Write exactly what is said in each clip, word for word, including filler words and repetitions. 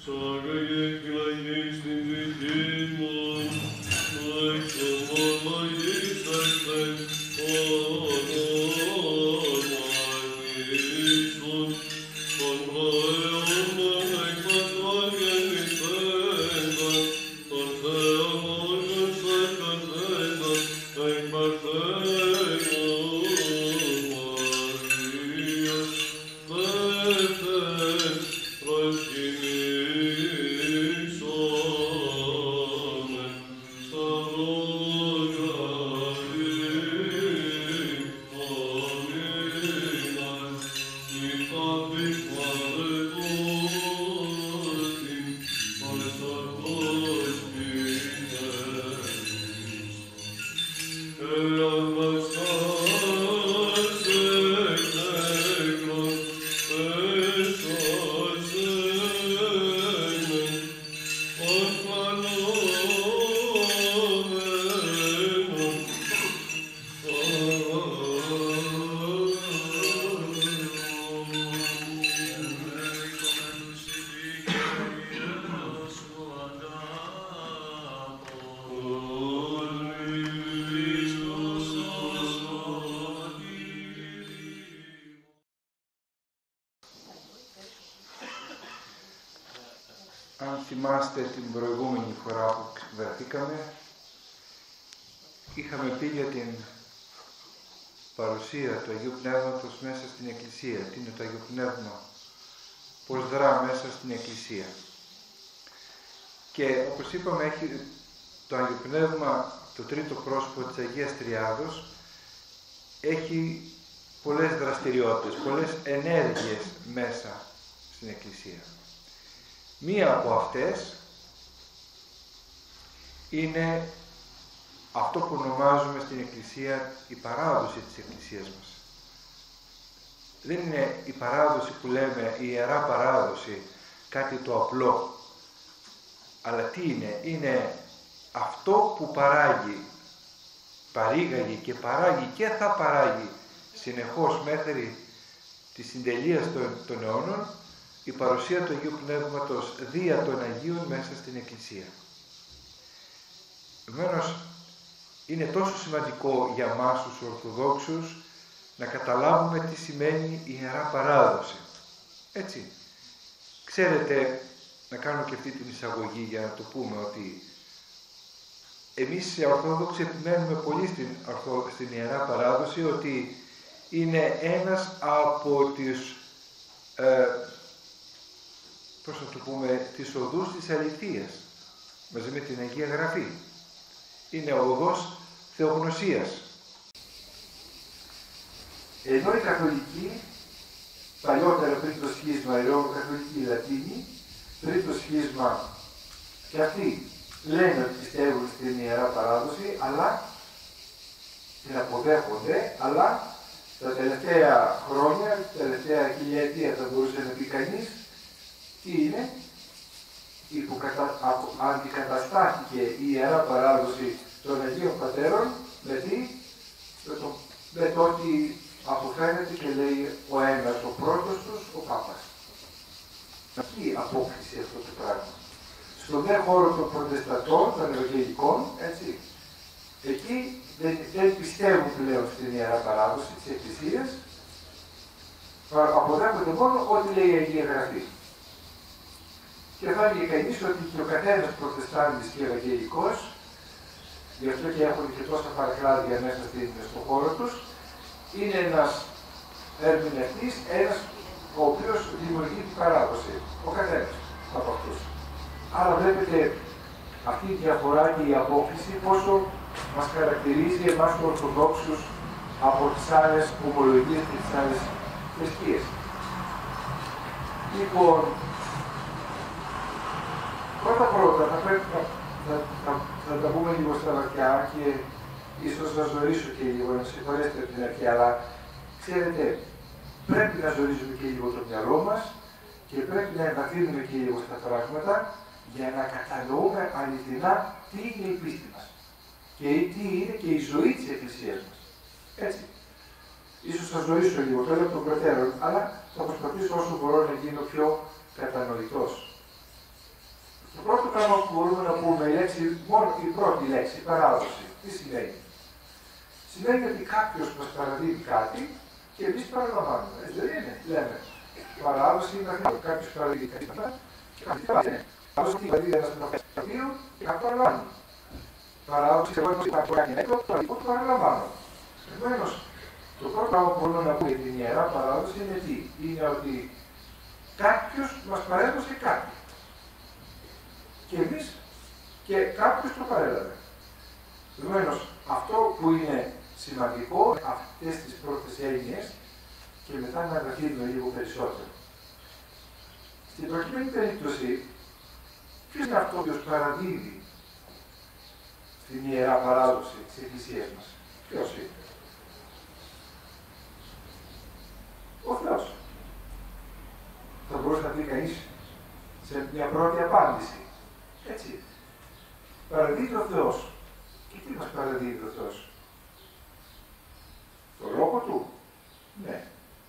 Αν θυμάστε την προηγούμενη φορά που βρεθήκαμε, είχαμε πει για την παρουσία του Αγίου Πνεύματος μέσα στην Εκκλησία. Τι είναι το Αγίο Πνεύμα, πώς δρά μέσα στην Εκκλησία. Και όπως είπαμε, έχει το Αγίο Πνεύμα, το τρίτο πρόσωπο της Αγίας Τριάδος, έχει πολλές δραστηριότητες, πολλές ενέργειες μέσα στην Εκκλησία. Μία από αυτές είναι αυτό που ονομάζουμε στην Εκκλησία η παράδοση της Εκκλησίας μας. Δεν είναι η παράδοση που λέμε, η Ιερά Παράδοση, κάτι το απλό. Αλλά τι είναι, είναι αυτό που παράγει, παρήγαγε και παράγει και θα παράγει συνεχώς μέχρι τη συντελεία των, των αιώνων, η παρουσία του Αγίου Πνεύματος δια των Αγίων μέσα στην Εκκλησία. Επομένως, είναι τόσο σημαντικό για μας τους Ορθοδόξους να καταλάβουμε τι σημαίνει η Ιερά Παράδοση. Έτσι, ξέρετε, να κάνω και αυτή την εισαγωγή για να το πούμε, ότι εμείς οι Ορθόδοξοι επιμένουμε πολύ στην, στην Ιερά Παράδοση, ότι είναι ένας από τις ε, πώς να το πούμε, τις οδούς της αληθείας, μαζί με την Αγία Γραφή. Είναι ο οδός θεογνωσίας. Ενώ οι καθολικοί, παλιότερα πριν το σχίσμα, οι Ρωμαιοκαθολικοί Λατίνοι, πριν το σχίσμα, και αυτοί λένε ότι πιστεύουν στην Ιερά Παράδοση, αλλά την αποδέχονται, αλλά τα τελευταία χρόνια, τα τελευταία χιλιετία θα μπορούσε να πει κανείς, τι είναι, υποκατα... αντικαταστάθηκε η Ιερά Παράδοση των Αγίων Πατέρων με, τι? με, το... με το ότι αποφαίνεται και λέει ο ένας, ο πρώτος τους, ο Πάπας. Αυτή η απόκτηση αυτό το πράγμα. Στον δε χώρο των Προτεσταντών, των Ευαγγελικών, έτσι, εκεί δεν, δεν πιστεύουν πλέον στην Ιερά Παράδοση της Εκκλησίας, αποδέχονται μόνο ό,τι λέει η Αγία Γραφή. Και θα έλεγε κανείς ότι και ο καθένας Προτεστάντης και Ευαγγελικός, γι' αυτό και έχουν και τόσα παρακλάδια μέσα στον χώρο τους, είναι ένας ερμηνευτής, ένας ο οποίος δημιουργεί την παράδοση. Ο καθένας από αυτούς. Άρα βλέπετε αυτή η διαφορά και η απόκληση πόσο μας χαρακτηρίζει εμάς τους Ορθοδόξους από τις άλλες ομολογίες και τις άλλες θρησκείες. Λοιπόν, πρώτα πρώτα θα πρέπει να, να, να, να τα πούμε λίγο στα βαθιά και ίσως να ζωρίσω και λίγο, να συγχωρέσετε από την αρχή, αλλά ξέρετε, πρέπει να ζορίζουμε και λίγο το μυαλό μας και πρέπει να εμβαθύνουμε και λίγο στα πράγματα για να κατανοούμε αληθινά τι είναι η πίστη μας και τι είναι και η ζωή της Εκκλησίας μας. Έτσι. Ίσως θα ζωρίσω λίγο τώρα από τον προτέρων, αλλά θα προσπαθήσω όσο μπορώ να γίνω πιο κατανοητός. Το πρώτο πράγμα που μπορούμε να πούμε, η, λέξη, μόνο η πρώτη λέξη, η παράδοση, τι σημαίνει. Σημαίνει ότι κάποιος μας παραδίδει κάτι και εμείς παραλαμβάνουμε. Έτσι δεν είναι, λέμε. Παράδοση είναι αυτό. Κάποιος παραδίδει κάτι και κάτι είναι. Παράδοση είναι παραδίδει ένας νομοθετήριο και κάτι παραλαμβάνει. Παράδοση εγώ είμαι υπάρχει κάτι νέο, το αλλικό το παραλαμβάνω. Επομένως, το πρώτο πράγμα που μπορούμε να πούμε για την Ιερά Παράδοση είναι τι. Είναι ότι κάποιος μας παρέδωσε κάτι. Και εμείς και κάποιος το παρέλαβε. Επομένως, αυτό που είναι σημαντικό, αυτές τις πρώτες έννοιες, και μετά να αναφύγουμε λίγο περισσότερο. Στην προκειμένη περίπτωση, ποιος είναι αυτό που παραδίδει στην Ιερά Παράδοση της Εκκλησίας μας? Ποιος είναι? Ο Θεός. Θα μπορούσε να πει κανείς σε μια πρώτη απάντηση. Έτσι. Παραδίδει ο Θεός. Και τι μας παραδίδει ο Θεός? Το λόγο Του? Ναι.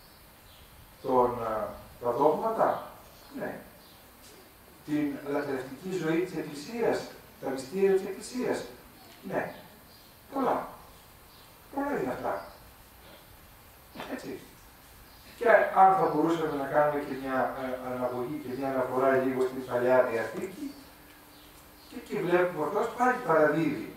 Τον, τα δόγματα? Ναι. Την λατρευτική ζωή της Εκκλησίας? Τα μυστήρια της Εκκλησίας? Ναι. Πολλά. Πολλά είναι αυτά. Έτσι. Και αν θα μπορούσαμε να κάνουμε και μια ε, αναγωγή και μια αναφορά λίγο στην Παλαιά Διαθήκη, και εκεί βλέπουμε ο Θεός πάλι παραδίδει.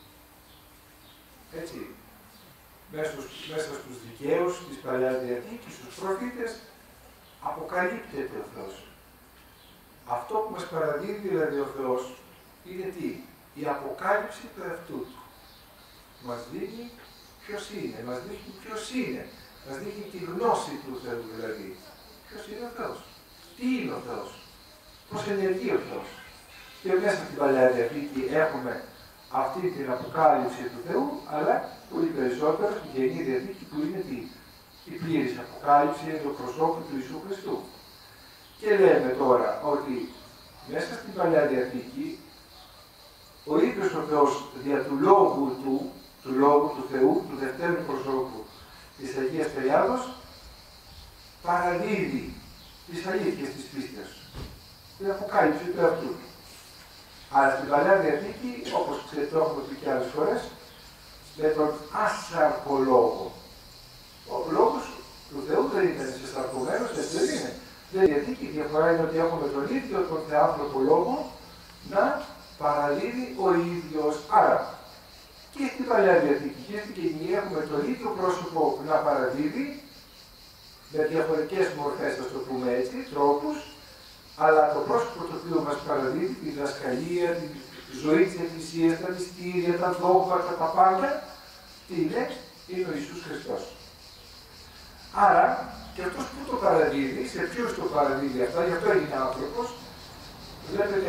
Έτσι. Μέσα στους, μέσα στους δικαίους της Παλαιάς Διαθήκης, στους προφήτες, αποκαλύπτεται ο Θεός. Αυτό που μας παραδίδει δηλαδή ο Θεός είναι τι? Η αποκάλυψη του εαυτού Του. Μας δείχνει ποιος είναι, μας δείχνει ποιος είναι. Μας δείχνει τη γνώση του Θεού δηλαδή. Ποιος είναι ο Θεός? Τι είναι ο Θεός? Πώς ενεργεί ο Θεός? Και μέσα στην Παλαιά Διαθήκη έχουμε αυτή την αποκάλυψη του Θεού, αλλά πολύ περισσότερο στην Καινή Διαθήκη που είναι τι? Η πλήρης αποκάλυψη του προσώπου του Ιησού Χριστού. Και λέμε τώρα ότι μέσα στην Παλαιά Διαθήκη ο ίδιος ο Θεός δια του Λόγου Του, του Λόγου του Θεού, του δευτέρου προσώπου της Αγίας Τριάδος, παραδίδει τις αλήθειες της πίστεως, την αποκάλυψη του εαυτού Του. Αλλά στην Παλαιά Διαθήκη, όπως ξέρετε, το έχουμε πει και άλλες φορές, με τον άσαρκο λόγο. Ο λόγος του Θεού δεν είναι συσσαρκωμένος, έτσι δεν είναι. Στην Διαθήκη η διαφορά είναι ότι έχουμε τον ίδιο τον θεάνθρωπο λόγο να παραδίδει ο ίδιος. Άρα, και στην Παλαιά Διαθήκη και στην Καινή έχουμε τον ίδιο πρόσωπο να παραδίδει, με διαφορετικές μορφές, θα το πούμε έτσι, τρόπους, αλλά το πρόσωπο το οποίο μας παραδίδει, τη διδασκαλία, τη ζωή της Εκκλησίας, τα μυστήρια, τα δόγματα, τα πάντα, τι είναι? Είναι ο Ιησούς Χριστός. Άρα, και αυτός που το παραδίδει, σε ποιους το παραδίδει αυτά, γι' αυτό έγινε άνθρωπος, βλέπετε,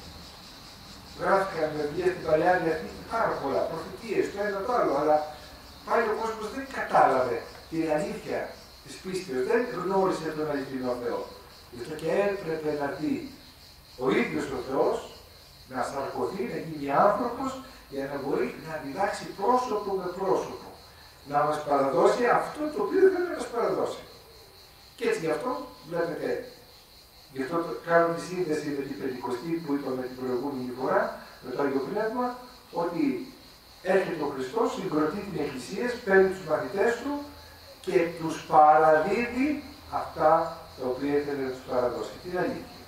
γράφηκαν βιβλία στην Παλαιά Διαθήκη πάρα πολλά, προφητείες, το ένα το άλλο, αλλά πάλι ο κόσμος δεν κατάλαβε την αλήθεια της πίστεως, δεν γνώρισε τον αληθινό Θεό. Γι' αυτό και έπρεπε να δει ο ίδιος ο Θεός να σαρκωθεί, να γίνει άνθρωπος, για να μπορεί να διδάξει πρόσωπο με πρόσωπο. Να μας παραδώσει αυτό το οποίο θέλει να μας παραδώσει. Και έτσι γι' αυτό βλέπετε, γι' αυτό κάνω τη σύνδεση με την Πεντηκοστή που είπαμε την προηγούμενη φορά, με το Άγιο Πνεύμα, ότι έρχεται ο Χριστός, συγκροτεί την Εκκλησία, παίρνει τους μαθητές Του και τους παραδίδει αυτά τα οποία ήθελε να τους παραδώσει. Την αλήθεια.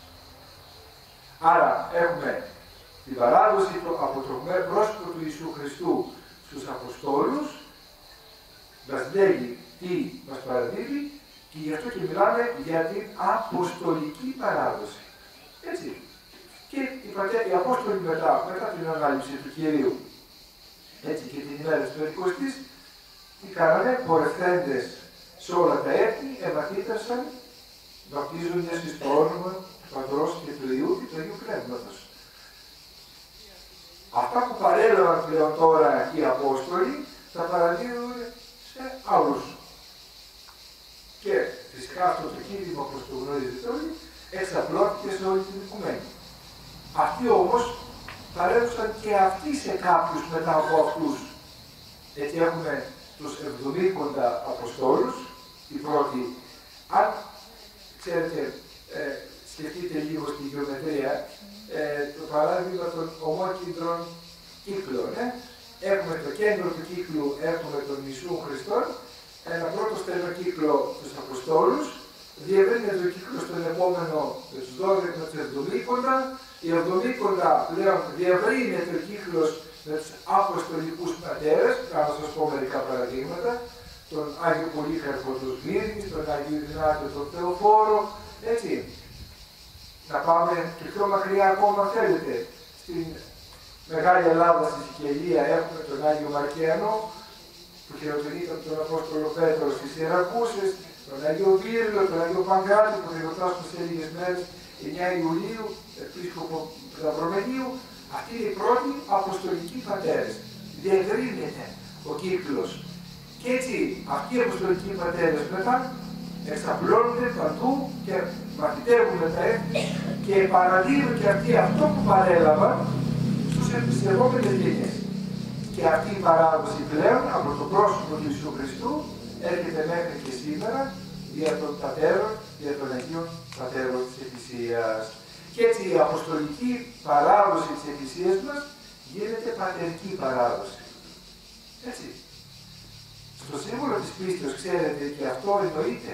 Άρα έχουμε την παράδοση από το πρόσωπο του Ιησού Χριστού στους Αποστόλους, μας λέγει τι μας παραδίδει και γι' αυτό και μιλάμε για την αποστολική παράδοση. Έτσι. Και οι, πατέ, οι Απόστολοι μετά, μετά την ανάληψη του Κυρίου, έτσι και την ημέρα της Πεντηκοστής, τι κάνανε? Πορευθέντες σε όλα τα έθνη, εμαθήτασαν, βαπτίζοντας εις το όνομα του Πατρός και του Υιού και του Αγίου Πνεύματος. Αυτά που παρέλαβαν πλέον τώρα οι Απόστολοι, θα παραδίδουν σε άλλους. Και φυσικά αυτό το κίνημα, όπως το γνωρίζετε όλοι, εξαπλώθηκε σε όλη την οικουμένη. Αυτοί όμως παρέδωσαν και αυτοί σε κάποιους μετά από αυτούς. Έτσι έχουμε τους εβδομήντα Αποστόλους, οι πρώτοι, αν ξέρετε, ε, σκεφτείτε λίγο στη γεωμετρία, ε, το παράδειγμα των ομόκεντρων κύκλων. Ε. Έχουμε το κέντρο του κύκλου, έχουμε τον Ιησού Χριστόν, ένα πρώτο στενό κύκλο τους Αποστόλους, διευρύνεται το κύκλο στον επόμενο, τους δώδεκα με τους εβδομήκοντα, οι εβδομήκοντα πλέον διευρύνεται ο κύκλος με τους Αποστολικούς πατέρες, θα σας πω μερικά παραδείγματα, τον Άγιο Πολύκαρπο του Σμύρνης, τον Άγιο Ιγνάτιο τον Θεοφόρο, έτσι. Να πάμε και πιο μακριά ακόμα θέλετε. Στην Μεγάλη Ελλάδα, στη Σικελία, έχουμε τον Άγιο Μαρκιανό, που χειροτονείται από τον Απόστολο Πέτρο στις Ιερακούσες, τον Άγιο Βίρλο, τον Άγιο Παγκράτη, που θα γιορτάσουμε σε λίγες μέρες, εννέα Ιουλίου, επίσκοπο Σταυρομενίου. Αυτοί είναι οι πρώτοι αποστολικοί πατέρες. Διευρύνεται ο κύκλος. Και έτσι αυτοί οι αποστολικοί πατέρες μετά εξαπλώνονται παντού και μαθητεύουν τα έθνη και παραδίδουν και αυτοί αυτό που παρέλαβαν στους επιστευόμενες γενιές. Και αυτή η παράδοση πλέον από το πρόσωπο του Ιησού Χριστού έρχεται μέχρι και σήμερα δια των πατέρων, δια των Αγίων Πατέρων της Εκκλησίας. Και έτσι η αποστολική παράδοση της Εκκλησίας μας γίνεται πατερική παράδοση. Έτσι. Στο σύμβολο της πίστεως, ξέρετε, και αυτό εννοείται.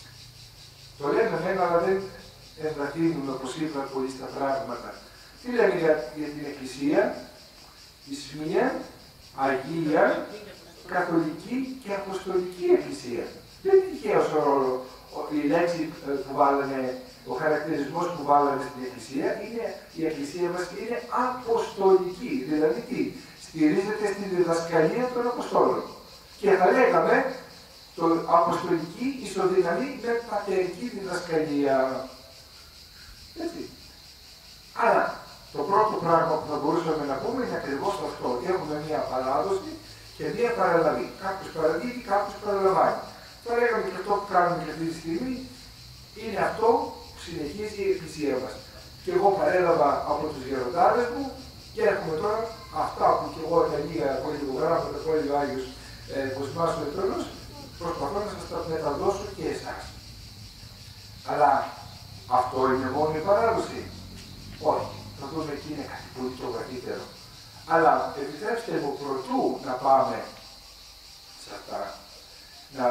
Το λέμε μένα, αλλά δεν εμβαθύνουμε, όπως είπα, πολύ στα πράγματα. Τι λέμε για, για την Εκκλησία? Εις μία Αγία, Καθολική και Αποστολική Εκκλησία. Δεν είναι τυχαίος ο ρόλο, η λέξη που βάλανε, ο χαρακτηρισμός που βάλανε στην Εκκλησία, είναι, η Εκκλησία μας είναι αποστολική. Δηλαδή τι? Στηρίζεται στην διδασκαλία των Αποστόλων. Και θα λέγαμε το αποστολική ισοδυναμεί με πατερική διδασκαλία. Έτσι. Άρα, το πρώτο πράγμα που θα μπορούσαμε να πούμε είναι ακριβώς αυτό. Έχουμε μία παράδοση και μία παραλαβή. Κάποιος παραδίδει, κάποιος παραλαμβάνει. Θα λέγαμε και αυτό που κάνουμε και αυτή τη στιγμή είναι αυτό που συνεχίζει η Εκκλησία μας. Και εγώ παρέλαβα από τους γεροντάδες μου και έχουμε τώρα αυτά που και εγώ τα λίγα πολυγογράμματα, το έλεγε ο Άγιος ε, Κοσμάς ο Ετώνος, προσπαθώ να σας τα μεταδώσω και εσάς. Αλλά αυτό είναι μόνο η παράδοση? Όχι. Θα δούμε εκεί είναι κάτι πολύ πιο βαθύτερο. Αλλά επιτρέψτε μου προτού να πάμε σε αυτά, να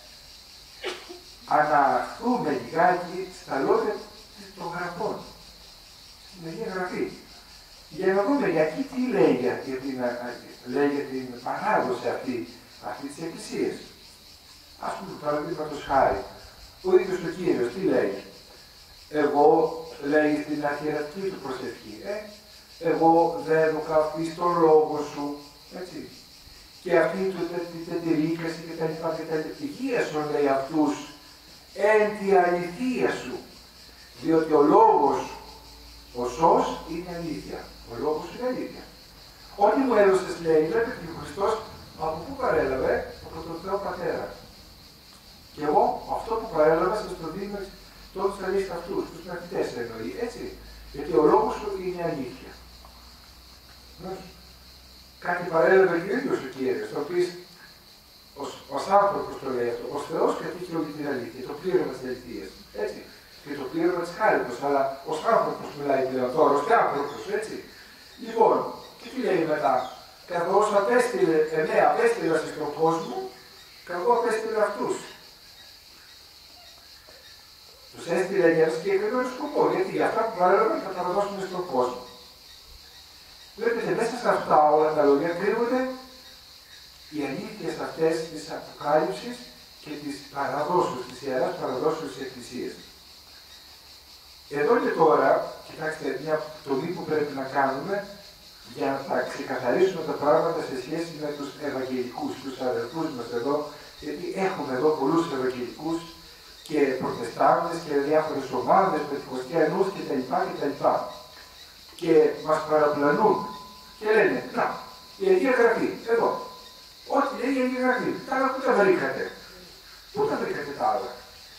αναχθούμε λιγάκι στα λόγια των γραφών, στην Αγία Γραφή. Για να δούμε γιατί τι λέει για, για, την, λέει για την παράδοση αυτή, αυτή της Εκκλησίας. Ας πούμε, παραδείγματος χάρη, ο ίδιος ο Κύριος τι λέει? Εγώ, λέει στην αρχιερατική του προσευχή, ε, εγώ δέδωκα αυτή στον λόγο σου, έτσι. Και αυτή του τετηρίκαση και τα λοιπά και τα λοιπά. Υγείασον, λέει αυτούς, εν τη αληθεία σου. Διότι ο λόγος, ο σως, είναι αλήθεια. Ο λόγος είναι αλήθεια. Ό,τι μου έδωσες, λέει, βλέπετε και ο Χριστός από πού παρέλαβε? Από τον Θεό Πατέρα. Και εγώ αυτό που παρέλαβα σας το δίνω todos θα λύσει αυτούς, τους μαθητές εννοεί, έτσι. Γιατί ο λόγος σου είναι αλήθεια. Κάτι παρέλαβε και ο ίδιος ο Κύριος, το οποίο ως, ως άνθρωπος το λέει αυτό, ως Θεός κατήχε όλη την αλήθεια, το πλήρωμα της αληθείας, έτσι. Και το πλήρωμα της χάριτος, αλλά ως άνθρωπος μιλάει πλέον τώρα, ως άνθρωπος, έτσι. Λοιπόν, και τι λέει μετά? Καθώς απέστειλε, εμένα απέστειλα στον κόσμο, καθώς απέστειλε αυτούς. Τους έστειλε για ένα συγκεκριμένο σκοπό, γιατί αυτά που παρέλαβαν θα τα δώσουμε στον κόσμο. Βλέπετε, μέσα σε αυτά όλα τα λόγια κρύβονται οι αλήθειες αυτές της αποκάλυψης και της παραδόσεως, της Ιεράς Παραδόσεως της Εκκλησίας. Εδώ και τώρα, κοιτάξτε, μια τομή που πρέπει να κάνουμε για να τα ξεκαθαρίσουμε τα πράγματα σε σχέση με τους Ευαγγελικούς, τους αδερφούς μας εδώ, γιατί έχουμε εδώ πολλούς Ευαγγελικούς και Προτεστάντες και διάφορες ομάδες, Πεντηκοστιανούς κτλ. κτλ. Και μας παραπλανούν και λένε, να, η Αγία Γραφή, εδώ. Ό,τι λέει η Αγία Γραφή, τα άλλα πού τα βρήκατε? Πού τα βρήκατε τα άλλα?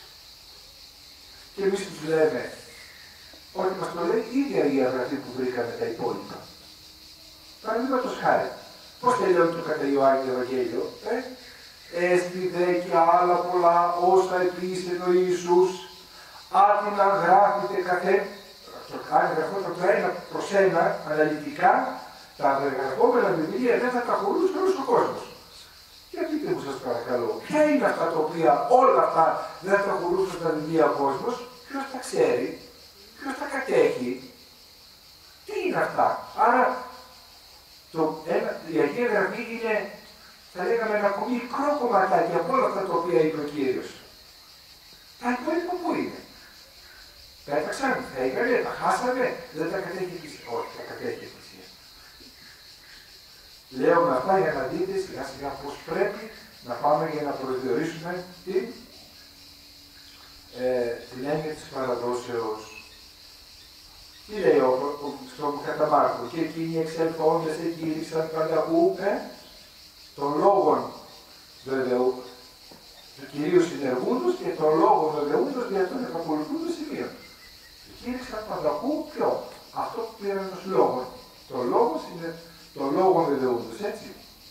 Και εμείς τους λέμε, ότι μας το λέει η ίδια η Αγία Γραφή που βρήκαμε τα υπόλοιπα. Παραδείγματος χάρη, πώς τελειώνει το κατά Ιωάννη Ευαγγέλιο, ε? Έστι δε και άλλα πολλά όσα επίσης ο Ιησούς άτιμα γράφεται καθένα, αν γραφόταν το ένα προς ένα, αναλυτικά, τα γραφόμενα βιβλία δεν θα τα χωρούσε όλος ο κόσμος. Για πείτε μου σας παρακαλώ, ποια είναι αυτά τα οποία όλα αυτά δεν θα τα χωρούσε στα βιβλία ο κόσμος, ποιος τα ξέρει, ποιος τα κατέχει, τι είναι αυτά. Άρα, το ένα, η Αγία Γραφή είναι, θα λέγαμε, ένα πολύ μικρό κομματάκι από όλα αυτά τα οποία είπε ο Κύριος. Τα υπόλοιπα πού είναι? Πέταξαν, φέγανε, τα χάσανε, δεν τα κατέχει η Εκκλησία. Όχι, τα κατέχει η Εκκλησία. Λέω με αυτά για να δείτε σιγά σιγά πώς πρέπει να πάμε για να προσδιορίσουμε την, ε, την έννοια της παραδόσεως. Τι λέει ο, ο, στον κατά Μάρκο, και εκείνοι εξελθόντες εκήρυξαν πανταχού ε, των λόγων βεβαιού, του Κυρίου συνεργούντος και των λόγων βεβαιούντος για τον επακολουθούντος σημείων. Εκήρυξαν πανταχού ποιο? Αυτό που πήραν ως λόγο. Το λόγο είναι το λόγο βεβαιούντος, έτσι.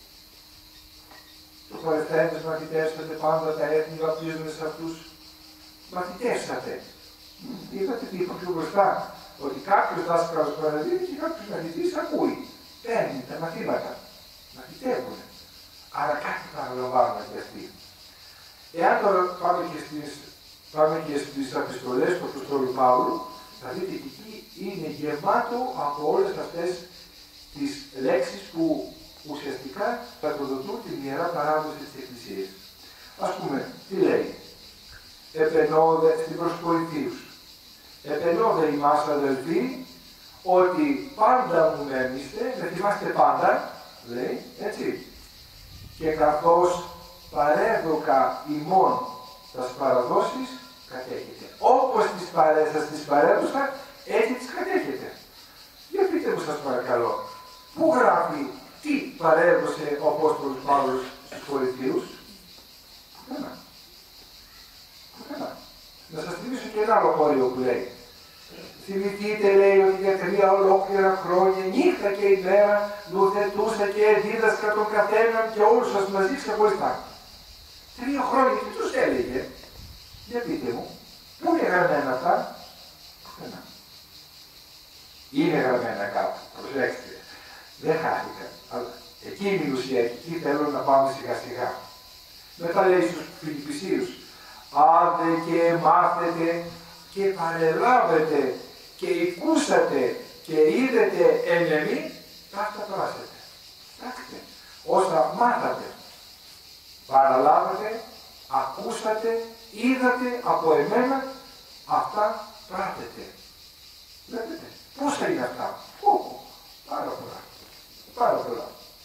Το παρεθέντες μαθητεύσατε πάντα τα έθνη βαπτίζονται σε αυτούς. Μαθητεύσατε. Είδατε τι είπα πιο μπροστά, ότι κάποιος δάσκαλος παραδίδει και κάποιος μαθητής ακούει. Παίρνει τα μαθήματα. Μαθητεύουν. Άρα κάτι παραλαμβάνουν και αυτοί. Εάν τώρα πάμε και στις, πάμε και στις επιστολές του Αποστόλου Παύλου, θα δείτε ότι εκεί είναι γεμάτο από όλες αυτές τις λέξεις που ουσιαστικά πρωτοδοτούν την ιερά παράδοση της Εκκλησίας. Ας πούμε, τι λέει? Επενώδε στην προς Κορινθίους. Επενώδε ημάς αδελφοί, ότι πάντα μου μένιστε, με θυμάστε πάντα, λέει, έτσι. Και καθώς παρέδωκα ημών τας παραδόσεις, κατέχετε. Όπως τις παρέ, σας τις παρέδωσα, έτσι τις κατέχετε. Για πείτε μου σας παρακαλώ, πού γράφει τι παρέδωσε ο Απόστολος Παύλος στους Κορινθίους? Πουθενά. Πουθενά. Να σας θυμίσω και ένα άλλο χώριο που λέει. Θυμηθείτε, λέει, ότι για τρία ολόκληρα χρόνια, νύχτα και ημέρα, νουθετούσα και δίδασκα τον καθέναν και όλους σας μαζί ξεχωριστά. Τρία χρόνια και τους έλεγε. Για πείτε μου, πού είναι γραμμένα αυτά? Πουθενά. Είναι γραμμένα κάπου, προσέξτε. Δεν χάθηκα. Αλλά εκεί είναι η ουσία, εκεί θέλω να πάμε σιγά σιγά. Μετά λέει στους Φιλιππισίους, άντε και μάθετε και παρελάβετε και ακούσατε και είδετε εν εμεί, αυτά πράσετε. Κοιτάξτε, όσα μάθατε, παραλάβατε, ακούσατε, είδατε από εμένα, αυτά πράτετε. Βλέπετε, πόσα είναι αυτά? Ω, πάρα πολλά. Πάρα πολλά.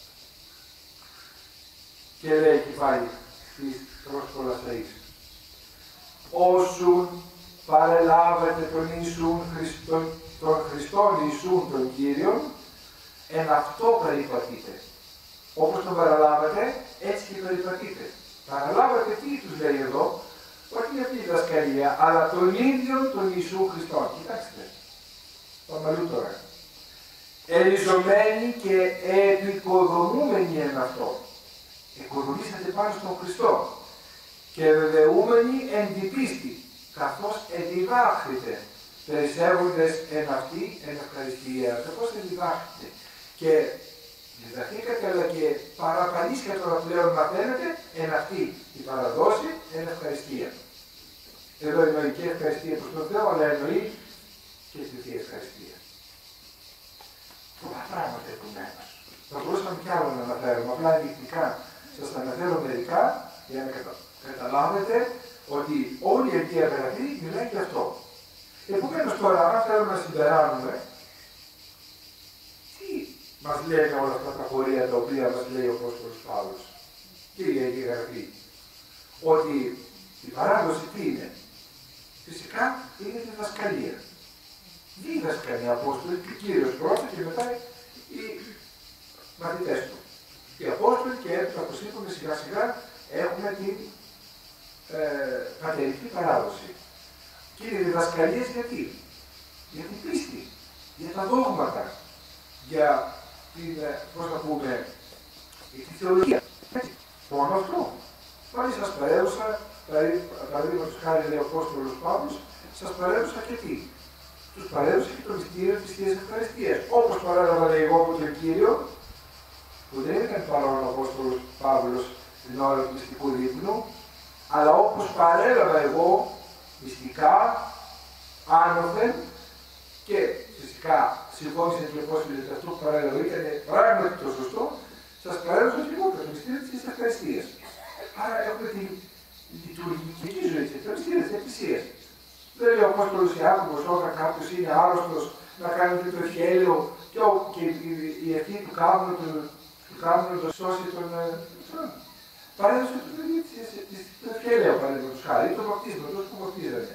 Και λέει και πάλι στις Προσκολασσαείς. Όσουν παρελάβετε τον Ιησούν, τον, τον Χριστόν Ιησούν τον Κύριον, εν αυτό περιπατείτε. Όπως τον παραλάβετε, έτσι και περιπατείτε. Παραλάβετε τι τους λέει εδώ, όχι για τη διδασκαλία, αλλά τον ίδιο τον Ιησού Χριστόν. Κοιτάξτε, πάμε αλλού τώρα. Ελιζωμένοι και επικοδομούμενοι εν αυτό. Οικοδομήσατε πάνω στον Χριστό. Και βεβαιούμενοι εν την πίστη, καθώς εδιδάχθητε, περισσεύοντες εν αυτή εν ευχαριστία. Καθώς εδιδάχθητε. Και διδαχθήκατε, αλλά και παραπανίσια τώρα πλέον μαθαίνετε εν αυτή η παραδόση εν ευχαριστία. Εδώ εννοεί και ευχαριστία προς τον Θεό, αλλά εννοεί και στη Θεία Ευχαριστία. Πολλά πράγματα επομένως. Θα μπορούσαμε κι άλλο να αναφέρουμε, απλά ενδεικτικά. Σας τα αναφέρω μερικά για να κατα... καταλάβετε ότι όλη η Αγία Γραφή μιλάει γι' αυτό. Επομένως τώρα, αν θέλουμε να συμπεράνουμε, τι μας λένε όλα αυτά τα πορεία τα οποία μας λέει ο Απόστολος Παύλος? Τι η Αγία Γραφή? Ότι η παράδοση τι είναι? Φυσικά είναι η διδασκαλία. Δίδασκαν οι Απόστολοι και ο Κύριος πρώτα και μετά οι μαθητές του. Οι Απόστολοι και έτσι, όπως είπαμε, σιγά σιγά έχουμε την ε, πατερική παράδοση. Και οι διδασκαλίες γιατί? Για την πίστη, για τα δόγματα, για την, πώς να πούμε, για τη θεολογία. Μόνο αυτό. Πάλι σας παρέδωσα, παραδείγματος χάρη λέει ο Απόστολος Παύλος, σας παρέδωσα και τι. Τους παρέδωσα και το μυστήριο της Θείας Ευχαριστίας. Όπως παρέλαβα εγώ από τον Κύριο, που δεν ήταν παρόν ο Απόστολος Παύλος την ώρα του μυστικού δείπνου, αλλά όπως παρέλαβα εγώ μυστικά, άνωθεν, και φυσικά συμφώνησαν και πώς ότι αυτό που παρέλαβα ήταν πράγματι το σωστό, σας παρέδωσα και εγώ το μυστήριο της Ευχαριστίας. Άρα έχουμε τη λειτουργική ζωή της, το μυστήριο της Εκκλησίας. Δεν λέει ο Απόστολος Ιάκωβος όταν κάποιος είναι άρρωστος να κάνει το ευχέλαιο και, και η ευχή του κάμνου του, του κάμνου το σώσει τον. Παρέδωσε το παιδί το ευχέλαιο, παραδείγματος χάρη, το βαπτίσμα, τόσο που βαπτίζανε.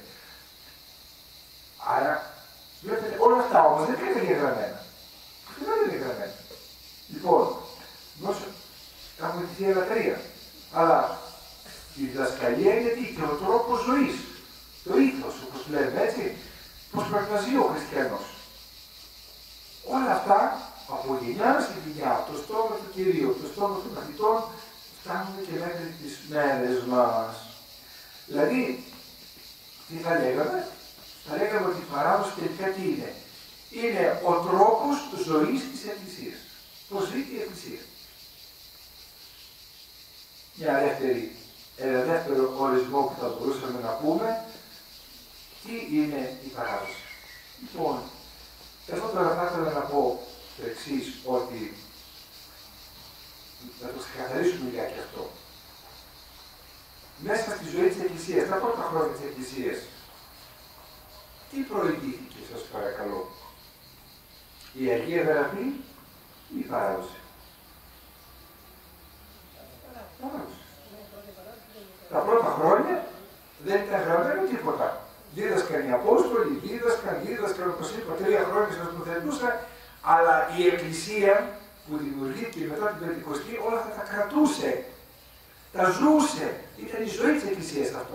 Άρα, βλέπετε, όλα αυτά όμως δεν είναι διαγραμμένα. Αυτό δεν είναι διαγραμμένα. Λοιπόν, νόσο έχουμε τη Θεία Λατρεία. Αλλά η διδασκαλία είναι τι, και ο τρόπος ζωής. Το ήθος, όπως λέμε, έτσι, πώς πρέπει να ζει ο χριστιανός. Όλα αυτά, από γενιά σε γενιά, το στόμα του Κυρίου, το στόμα των μαθητών, φτάνουν και μέχρι τις μέρες μας. Δηλαδή, τι θα λέγαμε, θα λέγαμε ότι η παράδοση τελικά τι είναι. Είναι ο τρόπος ζωής της Εκκλησίας. Πώς ζει η Εκκλησία. Μια δεύτερη, ένα δεύτερο ορισμό που θα μπορούσαμε να πούμε, τι είναι η παράδοση. Λοιπόν, εδώ τώρα θα ήθελα να πω το εξής, ότι να το ξεκαθαρίσουμε λιγάκι αυτό. Μέσα στη ζωή της Εκκλησίας, τα πρώτα χρόνια της Εκκλησίας, τι προηγήθηκε, σας παρακαλώ. Η Αγία Γραφή ή η παράδοση. Παράδοση. Τα πρώτα χρόνια δεν ήταν γραμμένο τίποτα. Δίδασκαν οι Απόστολοι, δίδασκαν, δίδασκαν, όπως είπα, τρία χρόνια σας προθετούσαν, αλλά η Εκκλησία που δημιουργήθηκε μετά την Πεντηκοστή όλα αυτά τα κρατούσε. Τα ζούσε. Ήταν η ζωή της Εκκλησίας αυτό.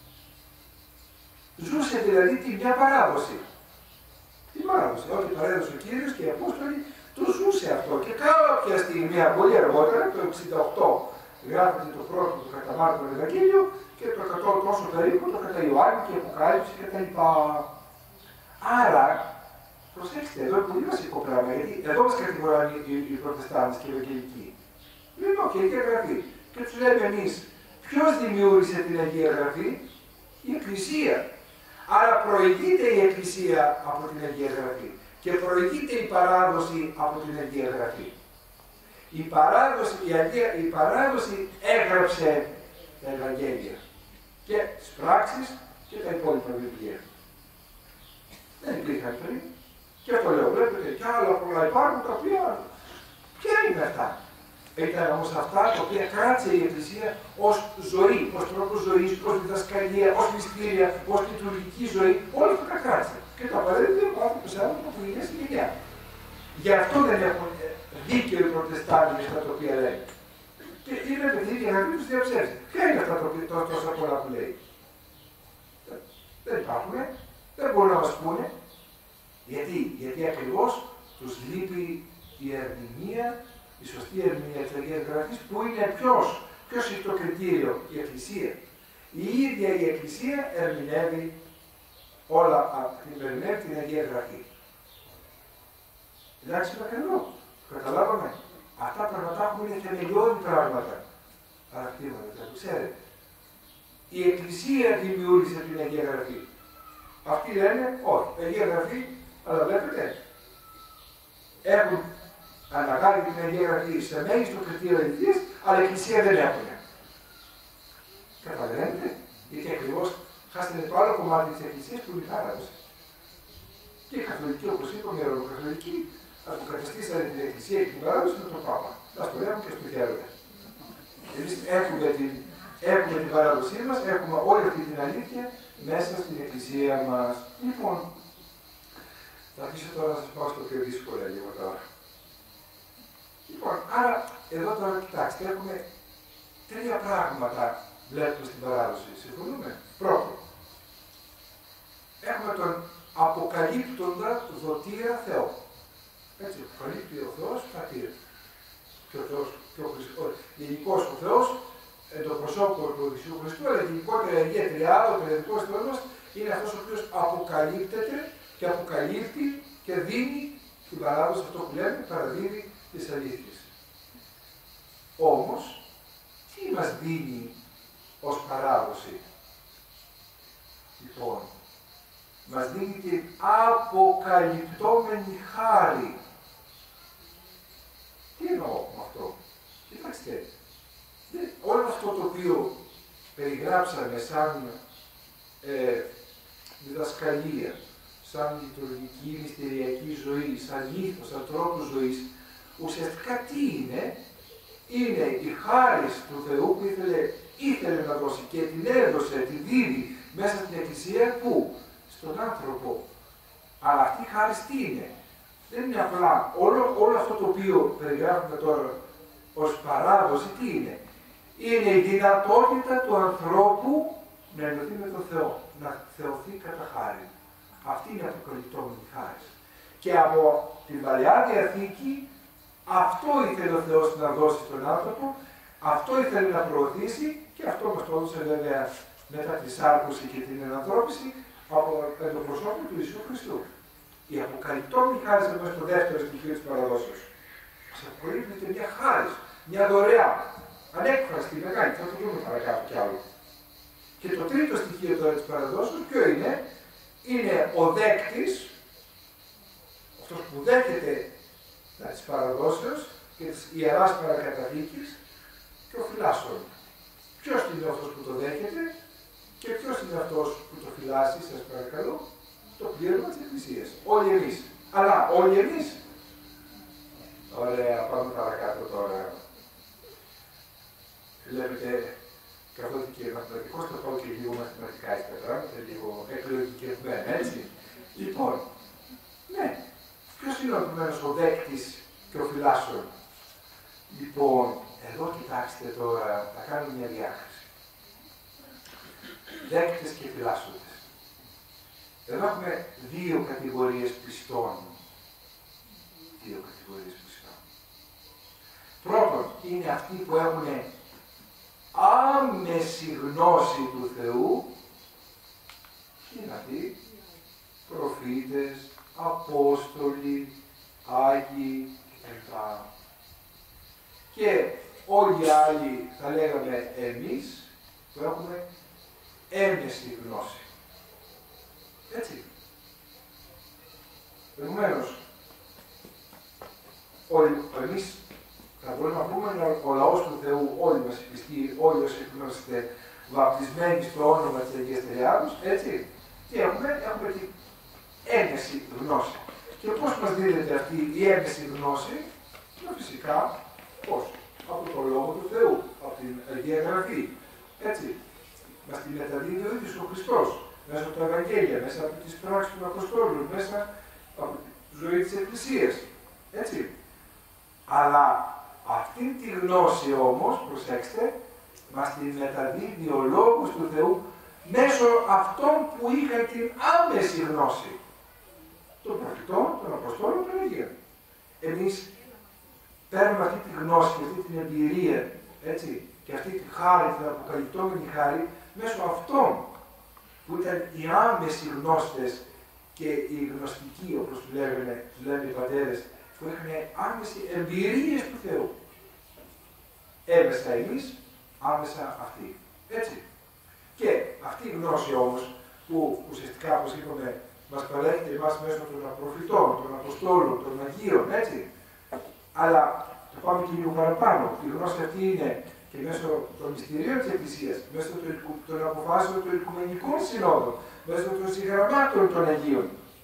Ζούσε δηλαδή τη μια παράδοση. Τι παράδοση. Ό,τι παρέδωσε ο Κύριος και οι Απόστολοι το ζούσε αυτό. Και κάποια στιγμή, πολύ αργότερα, το εξήντα οκτώ, γράφεται το πρώτο του κατά Μάρκο Ευαγγέλιο και το εκατό τόσο περίπου το κατά Ιωάννη και Αποκάλυψη κτλ. Άρα, προσέξτε, εδώ είναι πολύ βασικό πράγμα, γιατί εδώ μας κατηγοράνε οι, οι Προτεστάντες και οι Ευαγγελικοί. Λοιπόν, και η Αγία Γραφή. Και τους λέμε εμείς, ποιος δημιούργησε την Αγία Γραφή? Η Εκκλησία. Άρα προηγείται η Εκκλησία από την Αγία Γραφή και προηγείται η παράδοση από την Αγία Γραφή. Η παράδοση, η, Αγία, η παράδοση έγραψε τα Ευαγγέλια και τις πράξεις και τα υπόλοιπα βιβλία. Δεν υπήρχαν πριν. Και αυτό λέω, βλέπετε, κι άλλα πολλά υπάρχουν τα οποία. Ποια είναι αυτά? Ήταν όμως αυτά τα οποία κράτησε η Εκκλησία ως ζωή, ως τρόπο ζωής, ως διδασκαλία, ως μυστήρια, ως λειτουργική ζωή. Όλα αυτά τα κράτησε. Και τα απαραίτητα από άνθρωποι σε άνθρωποι από γενιά σε γενιά. Γι' αυτό δεν έχουν δίκαιο οι Προτεστάντες αυτά τα οποία λένε. Και είναι παιδί για να μην τους διαψεύσει. Ποια είναι αυτά τα τόσα πολλά που λέει? Δεν υπάρχουν, δεν μπορούν να μας πούνε. Γιατί, Γιατί ακριβώς τους λείπει η ερμηνεία, η σωστή ερμηνεία της Αγίας Γραφής, που είναι ποιος, ποιος είναι το κριτήριο, η Εκκλησία. Η ίδια η Εκκλησία ερμηνεύει όλα, ερμηνεύει την Αγία Γραφή. Εντάξει, μέχρι εδώ. Καταλάβαμε. Αυτά πραγματά είναι θεμελιώδη πράγματα. Παρακτήματα, θα το ξέρετε. Η Εκκλησία δημιούργησε την Αγία Γραφή. Αυτοί λένε, όχι, η Αγία Γραφή, αλλά βλέπετε, έχουν αναγάλει την Αγία Γραφή σε μέγιστο κριτήριο αληθείας, αλλά η Εκκλησία δεν έχουν. Καταλαβαίνετε, γιατί ακριβώς χάσανε το άλλο κομμάτι της Εκκλησίας που είναι η παράδοση. Και οι Καθολικοί, όπως είπαμε, οι Ρωμαιοκαθολικοί, αποκαταστήσανε την Εκκλησία και την παράδοση με τον Πάπα. Θα το λέμε και στο χαίρομαι. Εμείς έχουμε την, έχουμε την παράδοσή μας, έχουμε όλη αυτή την αλήθεια μέσα στην Εκκλησία μας. Λοιπόν, θα αφήσω τώρα να σας πάω στο πιο δύσκολο λίγο τώρα. Λοιπόν, άρα, εδώ τώρα κοιτάξτε, έχουμε τρία πράγματα βλέπουμε στην παράδοση. Συμφωνούμε? Πρώτον, έχουμε τον αποκαλύπτοντα δοτήρα Θεό. Έτσι, αποκαλύπτει ο Θεός πατήρ. Και ο Θεός, και ο Χριστός, γενικός ο Θεός, εν το προσώπο του Ιησού Χριστού, αλλά γενικότερα η Αγία Τριάδα, ο Τριαδικός Θεός, είναι αυτός ο οποίος αποκαλύπτεται και αποκαλύπτει και δίνει την παράδοση, αυτό που λέμε, παραδίδει τις αλήθειες. Όμως, τι μας δίνει ως παράδοση? Λοιπόν, μας δίνει την αποκαλυπτόμενη χάρη. Τι εννοώ με αυτό? Κοιτάξτε, όλο αυτό το οποίο περιγράψαμε σαν ε, διδασκαλία, σαν λειτουργική, μυστηριακή ζωή, σαν ήθος, σαν τρόπο ζωής, ουσιαστικά τι είναι? Είναι η χάρη του Θεού που ήθελε, ήθελε να δώσει και την έδωσε, την δίδει μέσα στην Εκκλησία, πού? Στον άνθρωπο. Αλλά αυτή η χάρη τι είναι? Δεν είναι απλά όλο, όλο αυτό το οποίο περιγράφουμε τώρα ως παράδοση, τι είναι? Είναι η δυνατότητα του ανθρώπου να ενωθεί με τον Θεό, να θεωθεί κατά χάρη. Αυτή είναι η αποκαλυπτόμενη χάρη. Και από την Παλαιά Διαθήκη αυτό ήθελε ο Θεός να δώσει στον άνθρωπο, αυτό ήθελε να προωθήσει και αυτό μας το έδωσε βέβαια μετά τη σάρκωση και την ενανθρώπιση από το προσώπιο του Ιησού Χριστού. Η αποκαλυπτόμενη χάρη εδώ στο δεύτερο στοιχείο της παραδόσεως. Μας αποκαλύπτεται μια χάρη, μια δωρεά, ανέκφραστη, μεγάλη, θα το δούμε παρακάτω κι άλλο. Και το τρίτο στοιχείο τώρα της παραδόσεως ποιο είναι? Είναι ο δέκτης, αυτός που δέχεται της παραδόσεως και της Ιεράς Παρακαταθήκης και ο φυλάσσων. Ποιος είναι αυτός που το δέχεται και ποιος είναι αυτός που το φυλάσσει, σας παρακαλώ? Το πλήρωμα της Εκκλησίας. Όλοι εμείς. Αλλά όλοι εμείς. Ωραία, πάμε παρακάτω τώρα. Βλέπετε, καθότι και μαθηματικός, θα πάω και λίγο μαθηματικά εις τα πράγματα, λίγο εκλογικευμένα, έτσι. Λοιπόν, ναι, ποιος είναι ο επομένως ο δέκτης και ο φυλάσσων? Λοιπόν, εδώ κοιτάξτε τώρα, θα κάνουμε μια διάκριση. Δέκτες και φυλάσσοντες. Εδώ έχουμε δύο κατηγορίες πιστών. Δύο κατηγορίες πιστών. Πρώτον, είναι αυτοί που έχουν άμεση γνώση του Θεού. Είναι αυτοί προφήτες, απόστολοι, Άγιοι κτλ. Και όλοι οι άλλοι, θα λέγαμε εμείς, που έχουμε έμεση γνώση. Έτσι. Επομένως, εμείς θα μπορούμε να πούμε ο λαός του Θεού, όλοι μας οι πιστοί, όλοι όσοι είμαστε βαπτισμένοι στο όνομα της Αγίας Τριάδος, έτσι. Και έχουμε, έχουμε την έμεση γνώση. Και πώς μας δίνεται αυτή η έμεση γνώση? Να φυσικά, πώς? Από το Λόγο του Θεού, από την Αγία Γραφή. Έτσι. Μας τη μεταδίδει ο ίδιος ο Χριστός, μέσα από τα Ευαγγέλια, μέσα από τις πράξεις των Αποστόλων, μέσα από τη ζωή της Εκκλησίας. Έτσι. Αλλά αυτή τη γνώση όμως, προσέξτε, μας τη μεταδίδει ο Λόγος του Θεού μέσω αυτών που είχαν την άμεση γνώση. Των προφητών, των Αποστόλων, των Αγίων. Εμείς παίρνουμε αυτή τη γνώση και αυτή την εμπειρία, έτσι, και αυτή τη χάρη, την αποκαλυπτόμενη χάρη, μέσω αυτών που ήταν οι άμεσοι γνώστες και οι γνωστικοί, όπως του λένε, τους λένε οι πατέρες, που είχαν άμεση εμπειρίες του Θεού. Έμεσα εμείς, άμεσα αυτοί. Έτσι. Και αυτή η γνώση όμως, που ουσιαστικά, όπως είπαμε, μας παρέχεται εμάς μέσω των προφητών, των Αποστόλων, των Αγίων, έτσι. Αλλά το πάμε και λίγο παραπάνω. Η γνώση αυτή είναι και μέσω των μυστηρίων της Εκκλησίας, μέσω των αποφάσεων των Οικουμενικών Συνόδων, μέσω των συγγραμμάτων των Αγίων.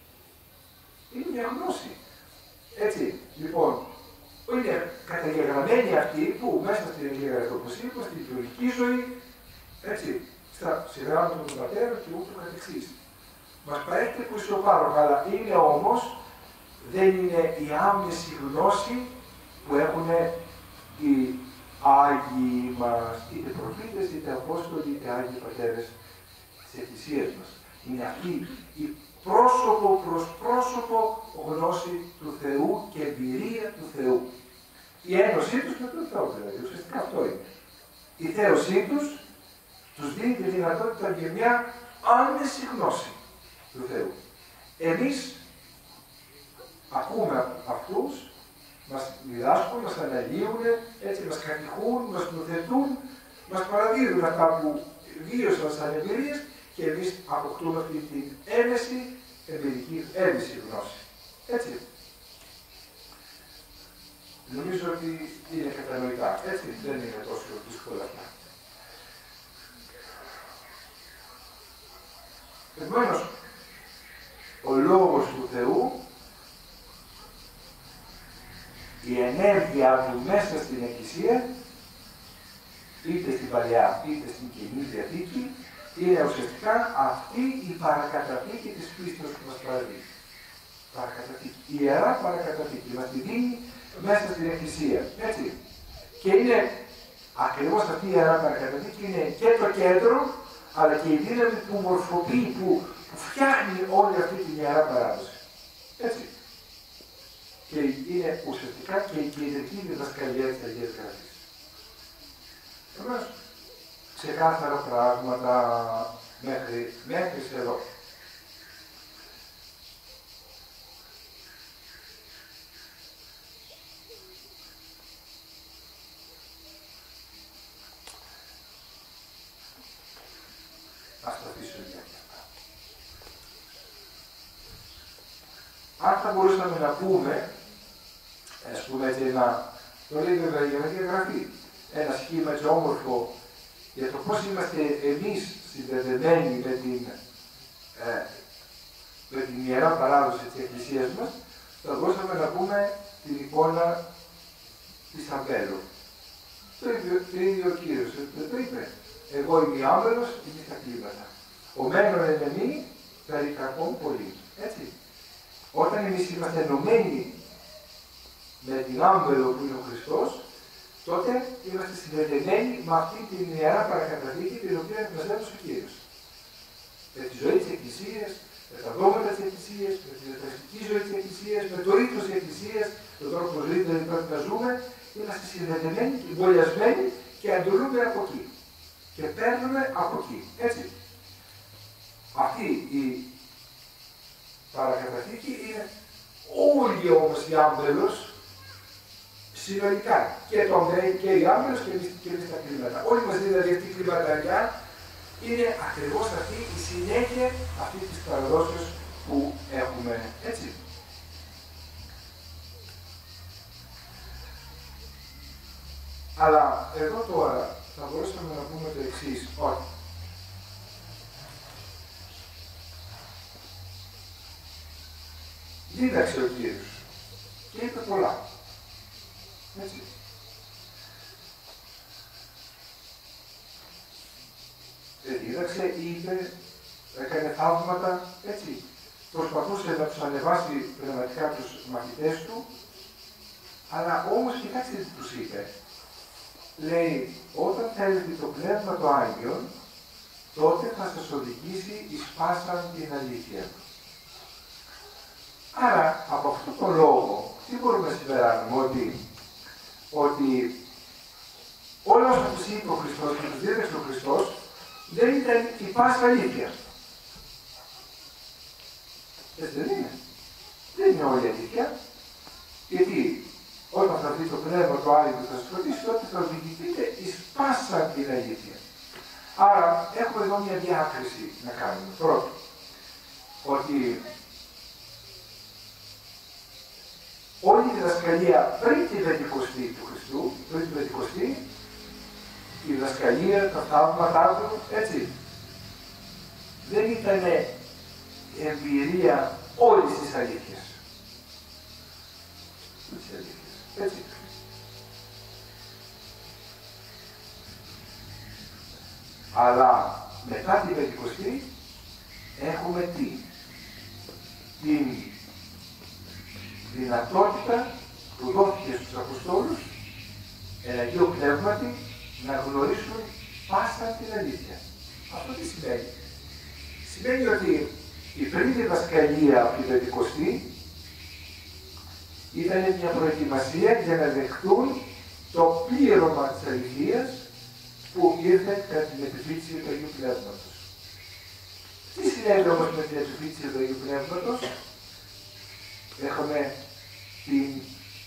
Είναι μια γνώση. Έτσι, λοιπόν, είναι καταγεγραμμένοι αυτοί που μέσα στην Αγία Γραφή, όπως είπα, στην λειτουργική ζωή, έτσι, στα συγγράμματα των πατέρων και ούτω καθεξής. Μας παρέχεται που είσαι ο πάροχος, αλλά είναι όμως, δεν είναι η άμεση γνώση που έχουν οι Άγιοι μας, είτε προφήτες, είτε Απόστολοι, είτε Άγιοι Πατέρες της Εκκλησίας μας. Είναι αυτή η πρόσωπο προς πρόσωπο γνώση του Θεού και εμπειρία του Θεού. Η ένωσή τους με τον Θεό, δηλαδή, ουσιαστικά αυτό είναι. Η θέωσή τους τους δίνει τη δυνατότητα για μια άμεση γνώση του Θεού. Εμείς ακούμε αυτούς, μας διδάσκουν, μας αναλύουν, έτσι μας κατηχούν, μας προθετούν, μας παραδίδουν αυτά που βίωσαν σαν εμπειρίες και εμείς αποκτούμε αυτή την έμεση εμπειρική, έμεση γνώση. Έτσι. Νομίζω ότι είναι κατανοητά. Έτσι, δεν είναι τόσο δύσκολα αυτά. Επομένως, ο Λόγος του Θεού, η ενέργεια του μέσα στην Εκκλησία, είτε στην Παλαιά είτε στην Καινή Διαθήκη, είναι ουσιαστικά αυτή η παρακαταθήκη της πίστης που μας παραδίδει. Παρακαταθήκη. Η Ιερά Παρακαταθήκη μας τη δίνει μέσα στην Εκκλησία. Έτσι. Και είναι ακριβώς αυτή η Ιερά Παρακαταθήκη, είναι και το κέντρο, αλλά και η δύναμη που μορφοποιεί, που, που φτιάχνει όλη αυτή την Ιερά Παράδοση. Έτσι. Και είναι ουσιαστικά και η κεντρική διδασκαλία της Αγίας Γραφής. Επομένως, ξεκάθαρα πράγματα μέχρι, μέχρι εδώ. Ας το αφήσω για αυτά. Αν θα μπορούσαμε να πούμε, ας πούμε έτσι ένα, το λέει βέβαια η Αγία Γραφή, ένα σχήμα έτσι όμορφο για το πώς είμαστε εμείς συνδεδεμένοι με την, ε, με την Ιερά Παράδοση της Εκκλησίας μας, θα μπορούσαμε να πούμε την εικόνα της Αμπέλου. Το ίδιο, το ίδιο ο Κύριος δεν το είπε. Εγώ είμαι άμπελος, είμαι στα κλίματα. Ο μένον εν εμεί, περί κακών πολύ. Έτσι. Όταν εμείς είμαστε ενωμένοι με την άμπελο που είναι ο Χριστός, τότε είμαστε συνδεδεμένοι με αυτή την Ιερά Παρακαταθήκη την οποία μας έδωσε ο Κύριος. Με τη ζωή της Εκκλησίας, με τα δόγματα της Εκκλησίας, με τη διατραστική ζωή της Εκκλησίας, με το ρήθος της Εκκλησίας, τον τρόπο που δηλαδή πρέπει να ζούμε, είμαστε συνδεδεμένοι και εμβολιασμένοι και αντιλούμε από εκεί. Και παίρνουμε από εκεί. Έτσι. Αυτή η παρακαταθήκη είναι όλοι όμως οι άμπελος συνολικά. Και το αμπέλ και οι άμπελος και εμείς, και εμείς τα κλίματα. Όλοι μας δηλαδή αυτή η κλιματαριά είναι ακριβώς αυτή η συνέχεια αυτή της παραδόσεως που έχουμε. Έτσι. Αλλά εδώ τώρα θα μπορούσαμε να πούμε το εξής, ότι δίδαξε ο Κύριος και είπε πολλά. Έτσι. Δεν δίδαξε, είπε, έκανε θαύματα, έτσι. Προσπαθούσε να τους ανεβάσει πνευματικά τους μαθητές του, αλλά όμως κοιτάξτε τι τους είπε. Λέει, όταν θέλετε το Πνεύμα το Άγιον, τότε θα σας οδηγήσει εις πάσαν την αλήθεια. Άρα, από αυτόν τον λόγο, τι μπορούμε να συμπεράνουμε, ότι, ότι όλα όσα τους είπε ο Χριστός και τους δίδαξε ο Χριστός, δεν ήταν η πάσα αλήθεια. Έτσι δεν είναι. Δεν είναι όλη η αλήθεια. Γιατί όταν θα δει το Πνεύμα το Άγιο που θα σας φροντίσει, τότε θα οδηγηθείτε εις πάσα την αλήθεια. Άρα, έχουμε εδώ μια διάκριση να κάνουμε. Πρώτον, ότι όλη η διδασκαλία πριν τη Πεντηκοστή του Χριστού, πριν τη Πεντηκοστή, η διδασκαλία, τα θαύματά του, έτσι, δεν ήταν εμπειρία όλης της αλήθειας. Της αλήθειας. Έτσι. Αλλά μετά την Πεντηκοστή έχουμε τι? Την δυνατότητα που δόθηκε στους Αποστόλους, εν Αγίου Πνεύματι, να γνωρίσουν πάσα την αλήθεια. Αυτό τι σημαίνει? Σημαίνει ότι η πριν διδασκαλία από την Πεντηκοστή ήταν μια προετοιμασία για να δεχτούν το πλήρωμα της αληθείας που ήρθε κατά την επιφύλαξη του Αγίου Πνεύματος. Τι συνέβη όμως με την επιφύτηση του Αγίου Πνεύματος? Έχουμε την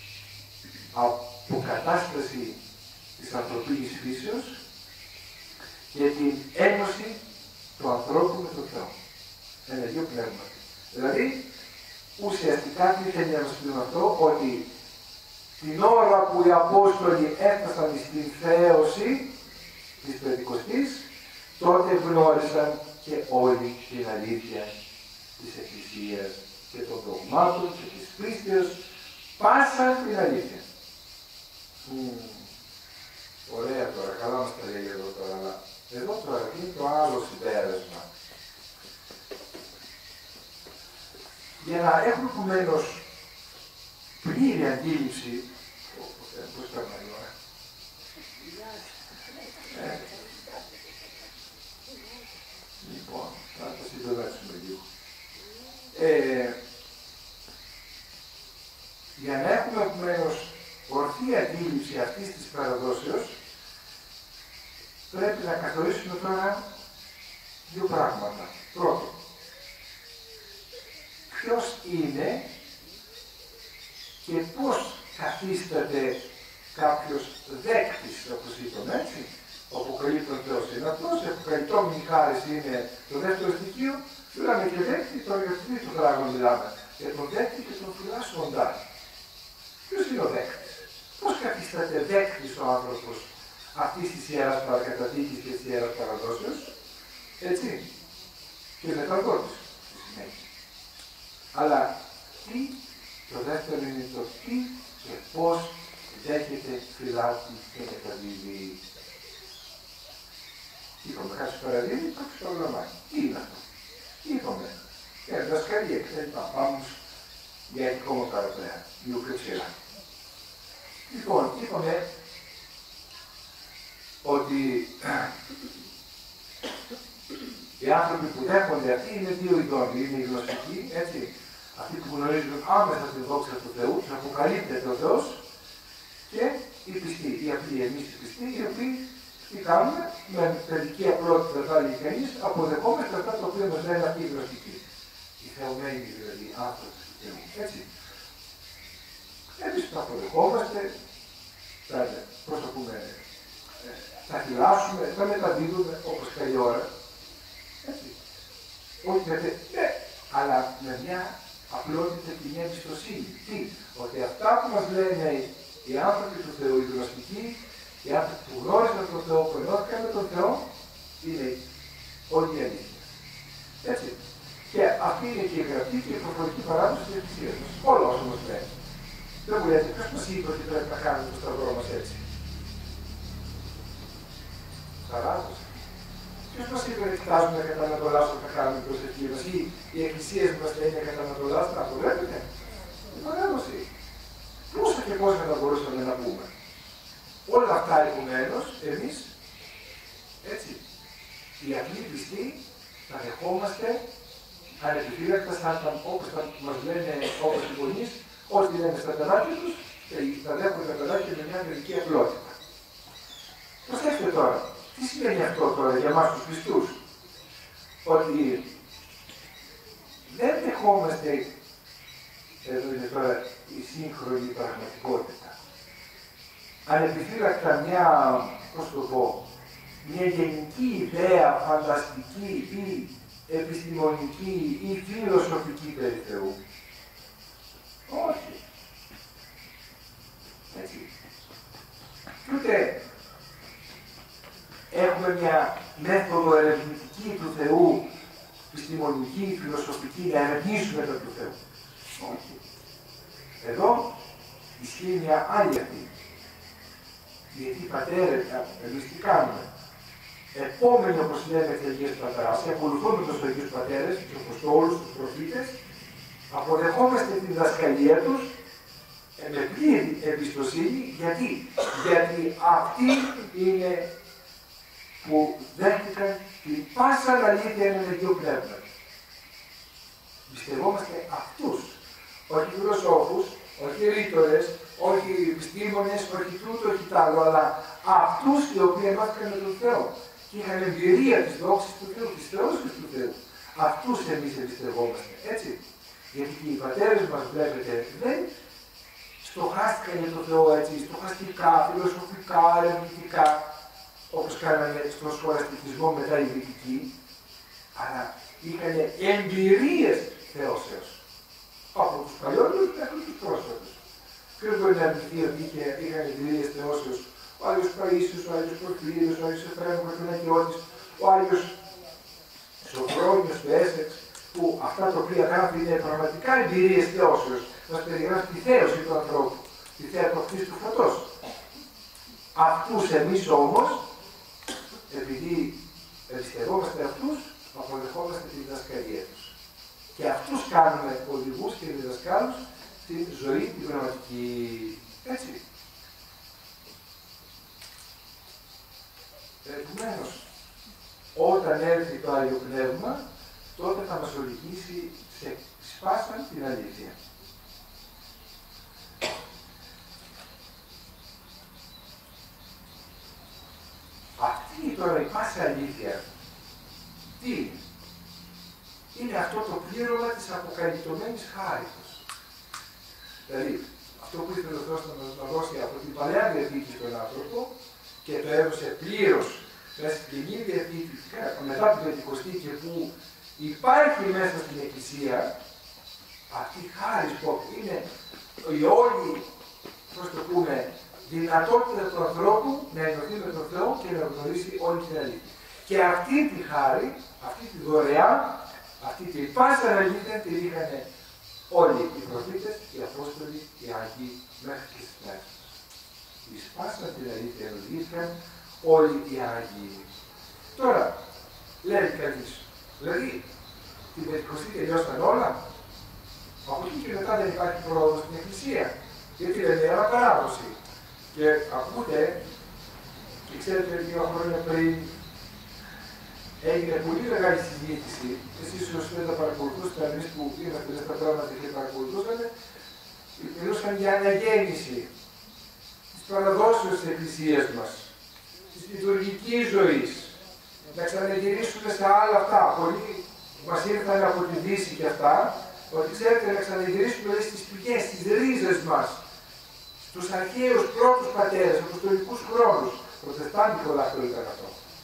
αποκατάσταση της ανθρωπίνης φύσεως και την ένωση του ανθρώπου με τον Θεό. Ένα Αγίο Πνεύμα. Δηλαδή, ουσιαστικά τι θέλει να μας πει με αυτό? Ότι την ώρα που οι Απόστολοι έφτασαν στην θέωση της Πεντηκοστής, τότε γνώρισαν και όλη την αλήθεια της Εκκλησίας και των δογμάτων και της πίστεως, πάσαν την αλήθεια. Mm. Ωραία τώρα, καλά μας τα λέει εδώ τώρα, αλλά εδώ τώρα είναι το άλλο συμπέρασμα. Για να έχουμε επομένως πλήρη αντίληψη, πώς θα πάει ώρα. Ε. Λοιπόν, θα τα συντονίσουμε λίγο. Ε, για να έχουμε επομένως ορθή αντίληψη αυτής της παραδόσεως, πρέπει να καθορίσουμε τώρα δύο πράγματα. Πρώτον, ποιος είναι και πώς καθίσταται κάποιος δέκτης, όπως είπαμε, έτσι, ο αποκαλύπτων Θεός είναι αυτός, η αποκαλυπτόμενη χάρις είναι το δεύτερο στοιχείο, μιλάμε και δέκτη, τώρα για το τρίτο πράγμα μιλάμε, για τον δέκτη και τον φυλάσσοντα. Ποιος είναι ο δέκτης? Πώς καθίσταται δέκτης ο άνθρωπος αυτής της Ιεράς Παρακαταθήκης και της Ιεράς Παραδόσεως, έτσι, και μεταδότης στη συνέχεια. Αλλά τι, το δεύτερο είναι το τι και πώς δέχεται, φυλάσσει και μεταδίδει. Είπαμε, κάποιος παραδίδει, κάποιος παραλαμβάνει. Τι είναι αυτό? Είπαμε, για διδασκαλία και τα λοιπά. Πάμε για ακόμα παραπέρα, λίγο πιο ψηλά. Λοιπόν, είπαμε ότι οι άνθρωποι που δέχονται αυτοί είναι δύο ειδών. Είναι οι γνωστικοί, έτσι. Αυτοί που γνωρίζουν άμεσα την δόξα του Θεού, τους αποκαλύπτεται ο Θεός, και οι πιστοί, οι απλοί εμείς οι πιστοί, οι οποίοι τι κάνουμε, με παιδική απλότητα θα έλεγε κανείς, αποδεχόμαστε αυτά τα οποία μας λένε αυτοί οι γνωστικοί. Οι θεωμένοι δηλαδή άνθρωποι του Θεού. Έτσι. Εμείς τα αποδεχόμαστε, θα, πώς θα πούμε, θα φυλάσσουμε, θα μεταδίδουμε όπως καλή ώρα. Έτσι. Όχι γιατί, ναι, αλλά με μια απλότητα και μια εμπιστοσύνη. Τι, ότι αυτά που μας λένε οι άνθρωποι του Θεού, οι γνωστικοί, οι άνθρωποι που γνώρισαν τον Θεό, που ενώθηκαν με τον Θεό, είναι όλη η αλήθεια. Έτσι. Και αυτή είναι και η γραφή και η προφορική παράδοση της Εκκλησίας μας. Όλα όσα μας λένε. Δεν μου λέτε, ποιος μας είπε ότι πρέπει να κάνουμε το σταυρό μας έτσι? Παράδοση. Ποιος μας είπε ότι φτάζουμε κατά Ανατολάς όταν θα κάνουμε προσευχή μας, ή οι εκκλησίες μας λένε κατά Ανατολάς, να το βλέπετε? Η παράδοση. Πόσα και πόσα θα μπορούσαμε να πούμε. Όλα αυτά επομένως, εμείς, έτσι, οι απλοί πιστοί, τα δεχόμαστε ανεπιφύλακτα, σαν όπως μας λένε όπως οι γονείς, ό,τι λένε στα παιδάκια τους, και τα δέχονται τα παιδάκια με μια μερική απλότητα. Προσέξτε τώρα, τι σημαίνει αυτό τώρα για εμάς τους πιστούς? Ότι δεν δεχόμαστε, εδώ είναι τώρα η σύγχρονη πραγματικότητα, ανεπιφύλακτα μια, πώς το πω, μια γενική ιδέα, φανταστική ή επιστημονική ή φιλοσοφική περί Θεού. Όχι. Έτσι. Και ούτε έχουμε μια μέθοδο ερευνητική του Θεού, επιστημονική, φιλοσοφική, να ερευνήσουμε τον του Θεού. Όχι. Εδώ ισχύει μια άλλη αυτή. Γιατί οι πατέρες, εμείς τι κάνουμε? Επόμενοι, όπως λένε οι Αγίες Πατράς, και ακολουθούμε τους Αγίους Πατέρες, τους Αποστόλους, τους Προφήτες, αποδεχόμαστε τη διδασκαλία τους ε, με πλήρη εμπιστοσύνη. Γιατί? Γιατί αυτοί είναι που δέχτηκαν την πάσα αλήθεια έναν Αγίο Πνεύμα. Πιστευόμαστε αυτούς, όχι φιλοσόφους, όχι ρήτορες, όχι επιστήμονες, όχι τούτο, όχι τ' άλλο, αλλά αυτούς οι οποίοι μάθηκαν με τον Θεό και είχαν εμπειρία της δόξης του Θεού, της θεώσης του Θεού. Αυτούς εμείς εμπιστευόμαστε, έτσι. Γιατί και οι πατέρες μας, βλέπετε, δεν στοχάστηκαν για το Θεό, έτσι, στοχαστικά, φιλοσοφικά, ερευνητικά, όπως κάνανε στον σχολαστικισμό μετά οι δυτικοί, αλλά είχαν εμπειρίες θεώσεως. Από τους παλιότερους μέχρι τους πρόσφατους. Ποιος μπορεί να αρνηθεί ότι είχαν εμπειρίες θεώσεως? Ο Άγιος Παΐσιος, ο Άγιος Πορφύριος, ο Άγιος Εφραίμ Μακρονακιώτης, ο Άγιος Σοφρόνιος του Έσεξ, που αυτά τα οποία γράφει είναι πραγματικά εμπειρίες θεώσεως. Μας περιγράφει τη θέωση του ανθρώπου, τη θεατοκτήση του φωτός. Αυτούς εμείς όμως, επειδή εμπιστευόμαστε αυτούς, αποδεχόμαστε τη διδασκαλία τους. Και αυτούς κάνουμε οδηγούς και διδασκάλους στην ζωή την πνευματική. Έτσι. Επομένως, όταν έρθει το Άγιο Πνεύμα, τότε θα μας οδηγήσει σε σπάσαν την αλήθεια. Αυτή τώρα η πάσα αλήθεια, τι είναι? Είναι αυτό το πλήρωμα της αποκαλυπτωμένης χάριτος. Δηλαδή, αυτό που ήθελε ο Θεός να μας δώσει από την Παλαιά Διαθήκη στον άνθρωπο και το έδωσε πλήρως μέσα στην Καινή Διαθήκη, μετά την Πεντηκοστή, και που υπάρχει μέσα στην Εκκλησία, αυτή η χάρις που είναι η όλη, πώς το πούμε, δυνατότητα του ανθρώπου να ενωθεί με τον Θεό και να γνωρίσει όλη την αλήθεια. Και αυτή τη χάρη, αυτή τη δωρεά, αυτή την πάσα αλήθεια την είχαν όλοι οι προφήτες, οι Απόστολοι, οι Άγιοι μέχρι και στις μέρες μας. Η σπάσα την αλήθεια ενωθήκαν όλοι οι Άγιοι. Τώρα, λέει κανείς, δηλαδή την Πεντηκοστή τελειώσαν όλα, από εκεί και μετά δεν υπάρχει πρόοδος στην Εκκλησία. Γιατί λένε αναπαράδοση. Και ακούτε, και ξέρετε δύο χρόνια πριν έγινε πολύ μεγάλη συζήτηση. Εσείς όσοι δεν τα παρακολουθούσατε, εμείς που είμαστε στα πράγματα και παρακολουθούσαμε, μιλούσαν για αναγέννηση της παραδόσεως της Εκκλησίας μας, της λειτουργικής ζωής, να ξαναγυρίσουμε σε άλλα αυτά. Πολλοί μας ήρθαν από τη Δύση και αυτά, ότι ξέρετε να ξαναγυρίσουμε στις πηγές, στις ρίζες μας, στους αρχαίους πρώτους πατέρες, αποστολικούς χρόνους. Προτεστάντικο δάχτυλο ήταν αυτό.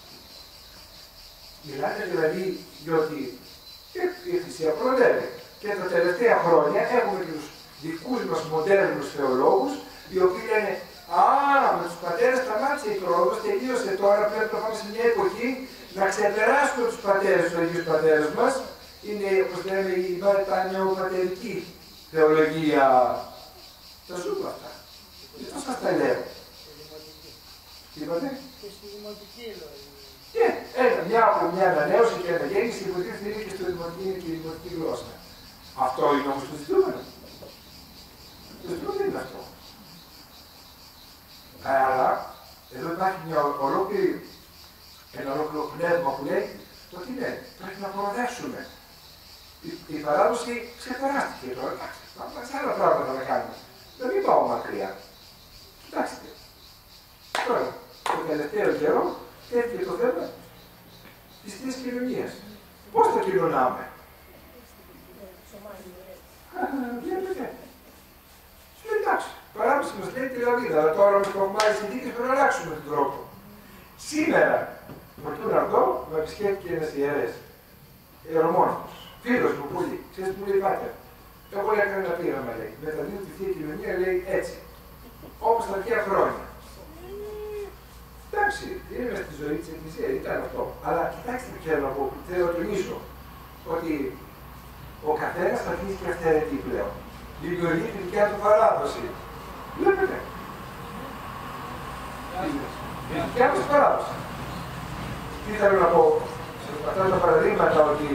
Μιλάνε δηλαδή διότι η Εκκλησία προοδεύει. Και τα τελευταία χρόνια έχουμε και τους δικούς μας μοντέρνους θεολόγους, οι οποίοι λένε «Α, με τους πατέρες σταμάτησε η πρόοδος, τελείωσε τώρα, πρέπει να πάμε σε μια εποχή να ξεπεράσουμε τους πατέρες, τους Αγίους Πατέρες μας». Είναι, όπως λέμε, η νεοπατερική θεολογία. Τα ζούμε αυτά. Δεν σας τα λέω. Τι είπατε? Και στη δημοτική λόγια. Ναι, ένα, μια από μια ανανέωση και αναγέννηση υποτίθεται είναι και στο δημοτική και η δημοτική γλώσσα. Αυτό είναι όμως το ζητούμενο. Το ζητούμενο είναι αυτό. Αλλά εδώ υπάρχει μια ολόκληρη, ένα ολόκληρο πνεύμα που λέει ότι ναι, πρέπει να προοδεύσουμε. Η, η παράδοση ξεπεράστηκε τώρα. Εντάξει, πάμε σε άλλα πράγματα να κάνουμε. Να μην πάω μακριά. Κοιτάξτε. Τώρα, το τελευταίο καιρό έρχεται το θέμα της θέσης κοινωνίας. Πώς θα κοινωνάμε? Βλέπετε. Σου λέει εντάξει, παράδοση μας λέει τη λαβίδα, αλλά τώρα με προγμάζει συνθήκες πρέπει να αλλάξουμε τον τρόπο. Σήμερα, προτού να δω, με επισκέφθηκε ένας ιερές, ιερομόναχος, φίλος μου πολύ, ξέρεις που λέει πάτερ. Εγώ έκανα ένα πείραμα, λέει, μεταδίδω τη Θεία Κοινωνία, λέει έτσι, όπως τα αρχαία χρόνια. Εντάξει, είναι στη ζωή της Εκκλησίας, ήταν αυτό. Αλλά κοιτάξτε τι θέλω να πω, θέλω να τονίσω ότι ο καθένας θα αρχίσει και αυθαιρετεί πλέον. Δημιουργεί τη δικιά του παράδοση. Βλέπετε. Η δικιά του παράδοση. Τι θέλω να πω σε αυτά τα παραδείγματα, ότι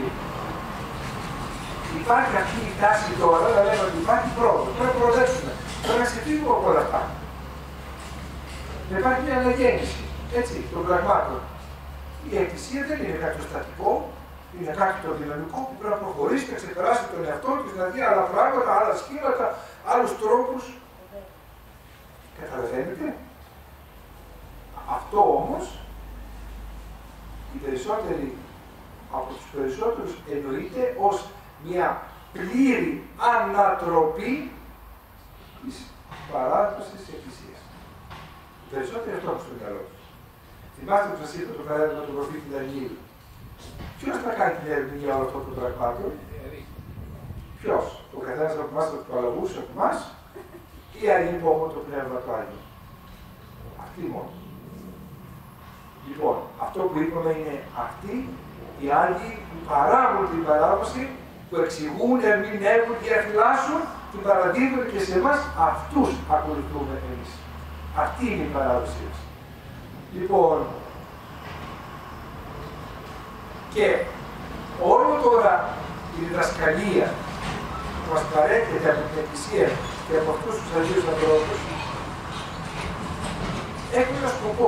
υπάρχει αυτή η τάση τώρα να λέμε ότι υπάρχει πρόοδο. Πρέπει να προοδεύσουμε. Πρέπει να ξεφύγουμε από όλα αυτά. Να υπάρχει μια αναγέννηση. Έτσι, των πραγμάτων. Η Εκκλησία δεν είναι κάτι στατικό, είναι κάτι το δυναμικό που πρέπει να προχωρήσει, να ξεπεράσει τον εαυτό της, να δει άλλα πράγματα, άλλα σχήματα, άλλους τρόπους. Καταλαβαίνετε. Αυτό όμως, οι περισσότεροι από τους περισσότερους εννοείται ως μια πλήρη ανατροπή της παράδοσης της Εκκλησίας. Οι περισσότεροι αυτό έχουν στο μυαλό τους. Θυμάστε που σας είπα το παράδειγμα του προφήτη Δανιήλ. Ποιος θα κάνει την ερμηνεία όλων αυτών των πραγμάτων? Ποιος? Ο καθένας από εμάς, από τους παλαβούς, από εμάς, ή άλλοι που έχουν το πνεύμα του Άγιου? Αυτοί μόνο. Λοιπόν, αυτό που είπαμε είναι αυτοί οι άλλοι που παράγουν την παράδοση, που εξηγούν, ερμηνεύουν, διαφυλάσσουν, την παραδίδουν και σε εμάς, αυτούς ακολουθούμε εμείς. Αυτή είναι η παράδοσή μας. Λοιπόν, και όλο τώρα η διδασκαλία που μας παρέχεται από την Εκκλησία και από αυτούς τους Αγίους Ανθρώπους έχει ένα σκοπό.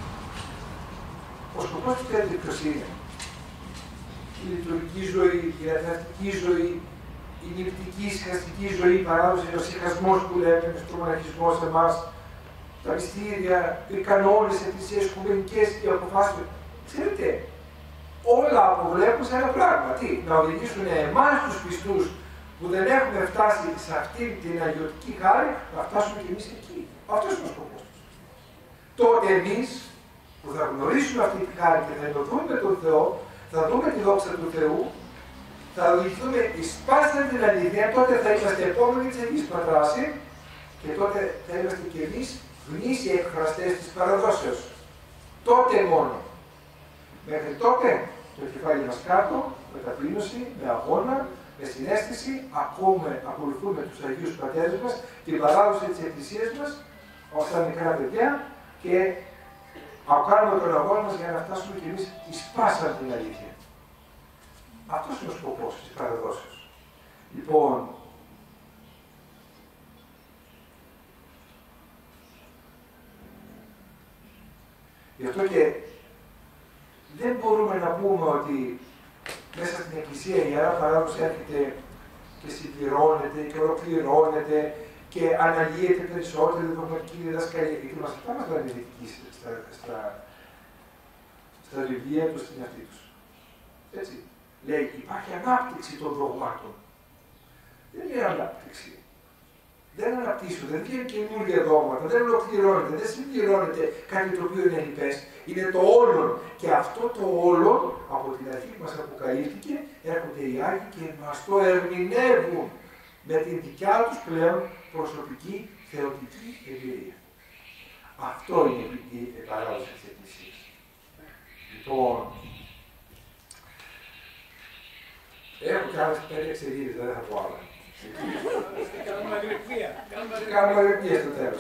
Ο σκοπός του ξέρετε ποιος είναι? Η λειτουργική ζωή, η αθλητική ζωή, η νηπτική, σχαστική ζωή, η παράδοση, ο συχασμός που λέμε στον μοναχισμό σε εμάς, τα μυστήρια, οι κανόνες, οι εκκλησίες, οι οικουμενικές, οι αποφάσεις. Ξέρετε, όλα αποβλέπουν σε ένα πράγμα. Τι? Να οδηγήσουν εμάς τους πιστούς που δεν έχουμε φτάσει σε αυτή την αγιωτική χάρη, να φτάσουμε κι εμείς εκεί. Αυτός είναι ο σκοπός τους. Τότε εμείς που θα γνωρίσουμε αυτή τη χάρη και θα ενωθούμε με τον Θεό, θα δούμε τη δόξα του Θεού, θα οδηγηθούμε εις πάσαν την αλήθεια, τότε θα είμαστε επόμενοι της Αγίας Πατράση και τότε θα είμαστε κι εμείς γνήσιοι εκφραστές της παραδόσεως. Τότε μόνο. Μέχρι τότε το κεφάλι μας κάτω, με ταπείνωση, με αγώνα, με συναίσθηση, ακούμε, ακολουθούμε τους Αγίους Πατέρες μας, την παράδοση της Εκκλησίας μας, ως τα μικρά παιδιά και κάνουμε τον αγώνα μας για να φτάσουμε κι εμείς εις πάσαν την αλήθεια. Αυτός είναι ο σκοπός της παραδόσεως. Λοιπόν, γι' αυτό και δεν μπορούμε να πούμε ότι μέσα στην Εκκλησία η Ιερά Παράδοση έρχεται και συμπληρώνεται και ολοκληρώνεται και αναλύεται περισσότερη δογματική διδασκαλία. Γιατί μας αυτά μας λένε οι στα, στα, στα βιβλία τους, στην αυτή τους. Έτσι. Λέει, υπάρχει ανάπτυξη των δογμάτων. Δεν είναι ανάπτυξη. Δεν αναπτύσσονται, δεν βγαίνουν καινούργια δόγματα, δεν ολοκληρώνεται, δεν συμπληρώνεται κάτι το οποίο είναι λοιπές. Είναι το όλο. Και αυτό το όλο, από την αρχή που μας αποκαλύφθηκε, έρχονται οι Άγιοι και μας το ερμηνεύουν με την δικιά τους πλέον προσωπική θεωτική εμπειρία. Αυτό είναι η παράδοση της Εκκλησίας. Λοιπόν, έχω και άλλες πέντε εξαιρείες, δεν θα πω άλλα. Κάνουμε αγρυπνία. Κάνουμε αγρυπνία στο τέλος.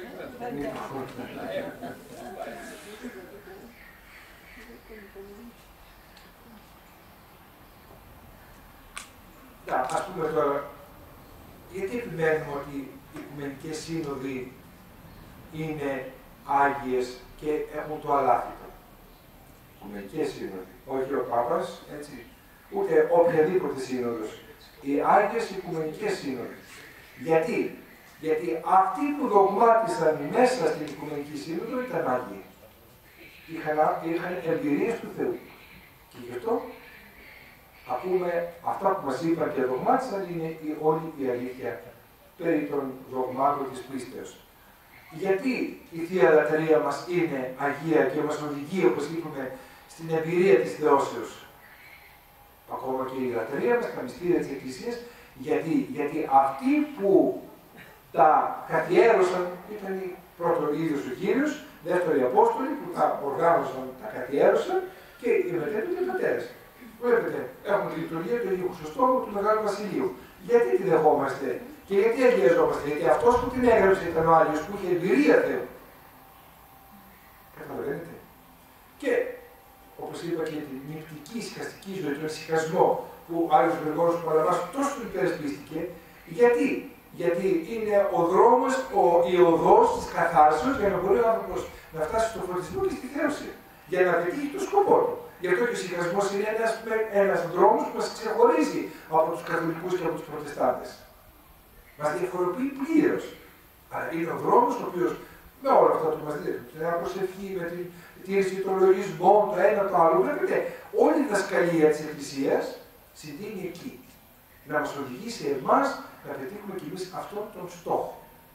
Να, ας πούμε τώρα, γιατί επιμένουμε ότι οι Οικουμενικές Σύνοδοι είναι άγιες και έχουν το αλάθητο? Οικουμενικές Σύνοδοι, όχι ο Πάπας, έτσι, ούτε οποιαδήποτε σύνοδος. Οι Άγιες Οικουμενικές Σύνοδοι. Γιατί? Γιατί αυτοί που δογμάτισαν μέσα στην Οικουμενική Σύνοδο ήταν Άγιοι. Είχαν, είχαν εμπειρίες του Θεού. Και γι' αυτό ακούμε αυτά που μας είπαν και δογμάτισαν είναι η, όλη η αλήθεια περί των δογμάτων της πίστεως. Γιατί η Θεία Λατρεία μας είναι Αγία και μας οδηγεί, όπως είπαμε, στην εμπειρία της Θεώσεως. Ακόμα και η λατρεία μας, τα μυστήρια της Εκκλησίας, γιατί, γιατί αυτοί που τα καθιέρωσαν ήταν πρώτον ίδιος ο Κύριος, δεύτερον οι Απόστολοι που τα οργάνωσαν, τα καθιέρωσαν και οι μετέπειτα οι πατέρες. Βλέπετε, έχουμε τη λειτουργία του Αγίου Χρυσοστόμου του Μεγάλου Βασιλείου. Γιατί τη δεχόμαστε και γιατί αγιαζόμαστε? Γιατί αυτός που την έγραψε ήταν ο Άγιος που είχε εμπειρία Θεού. Καταλαβαίνετε. Και όπως είπα και την νηπτική σχαστική ζωή, τον συχασμό που ο Άγιος Γρηγόριος του Παλαμάς τόσο του υπερασπίστηκε. Γιατί? Γιατί είναι ο δρόμος, ο, η οδός της καθάρσεως για να μπορεί ο άνθρωπος να φτάσει στο φωτισμό και στη θέωση. Για να πετύχει το σκοπό του. Γι' αυτό και ο συχασμός είναι ένας, ένας δρόμος που μας ξεχωρίζει από τους καθολικούς και από τους προτεστάντες. Μας διαφοροποιεί πλήρως. Αλλά είναι ο δρόμος ο οποίος με όλα αυτά που μας δίνει, την προσευχή, με την τήρηση των λογισμών, το ένα το άλλο. Βλέπετε, όλη η διδασκαλία της Εκκλησίας συντείνει εκεί. Να μας οδηγήσει εμάς να πετύχουμε κι εμείς αυτόν τον στόχο.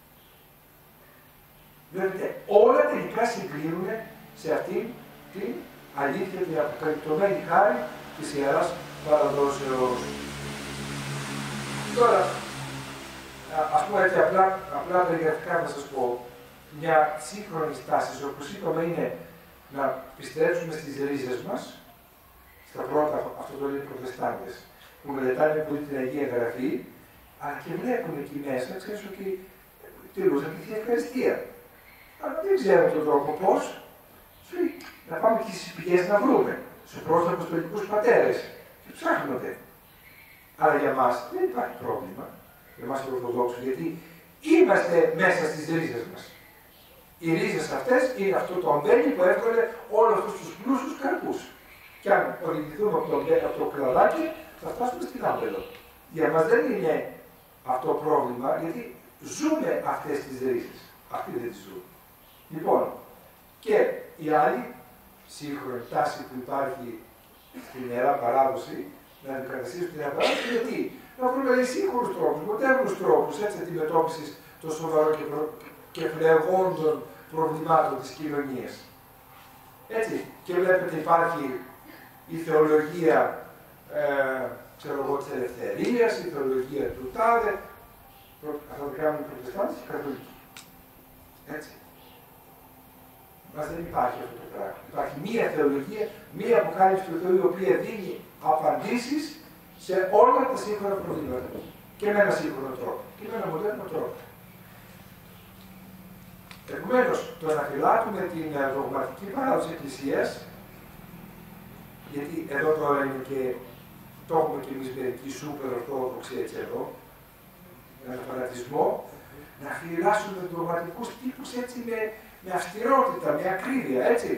Βλέπετε, όλα τελικά συγκλίνουν σε αυτήν την αλήθεια, την αποκαλυπτωμένη χάρη της Ιεράς Παραδόσεως. Τώρα, ας πούμε έτσι απλά, απλά περιγραφικά να σας πω, μια σύγχρονη στάση, όπως είπαμε, είναι να πιστέψουμε στις ρίζες μας, στα πρώτα, αυτό το λένε οι Προτεστάντες, που μελετάνε πολύ την Αγία Γραφή, αλλά και βλέπουν εκεί μέσα, ξέρεις ότι τηρούσαν τη Θεία Ευχαριστία. Αλλά δεν ξέρουμε τον τρόπο πώς. Να πάμε και στις πηγές να βρούμε, στους πρώτους Αποστολικούς πατέρες, και ψάχνονται. Αλλά για μας δεν υπάρχει πρόβλημα, για εμάς οι Ορθοδόξους, γιατί είμαστε μέσα στις ρίζες μας. Οι ρίζες αυτές είναι αυτό το αμπέλι που έβγαλε όλους αυτούς τους πλούσιους καρπούς. Και αν οδηγηθούμε από το, από το κλαδάκι, θα φτάσουμε στην άμπελο. Για μας δεν είναι αυτό πρόβλημα, γιατί ζούμε αυτές τις ρίζες. Αυτοί δεν τις ζουν. Λοιπόν, και η άλλη σύγχρονη τάση που υπάρχει στην Ιερά Παράδοση, να αντικαταστήσουν την Ιερά Παράδοση, γιατί να βρούμε σύγχρονους τρόπους, μοντέρνους τρόπους αντιμετώπισης των σοβαρών και, προ... και φλεγόντων προβλημάτων της κοινωνίας. Έτσι, και βλέπετε υπάρχει η θεολογία ε, ξέρω εγώ, της ελευθερίας, η θεολογία του τάδε, αυτά τα κάνουν οι Προτεστάντες και οι Καθολικοί. Έτσι. Μας δεν υπάρχει αυτό το πράγμα. Υπάρχει μία θεολογία, μία αποκάλυψη του Θεού, η οποία δίνει απαντήσεις σε όλα τα σύγχρονα προβλήματα. Και με ένα σύγχρονο τρόπο. Και με ένα μοντέρνο τρόπο. Επομένως, το να φυλάτουμε την δογματική παράδοση της Εκκλησίας, γιατί εδώ τώρα είναι και το έχουμε και εμείς μερικοί σούπερ ορθόδοξοι έτσι εδώ, με τον φανατισμό, να φυλάσσουμε δογματικούς τύπους έτσι με, με αυστηρότητα, με ακρίβεια, έτσι.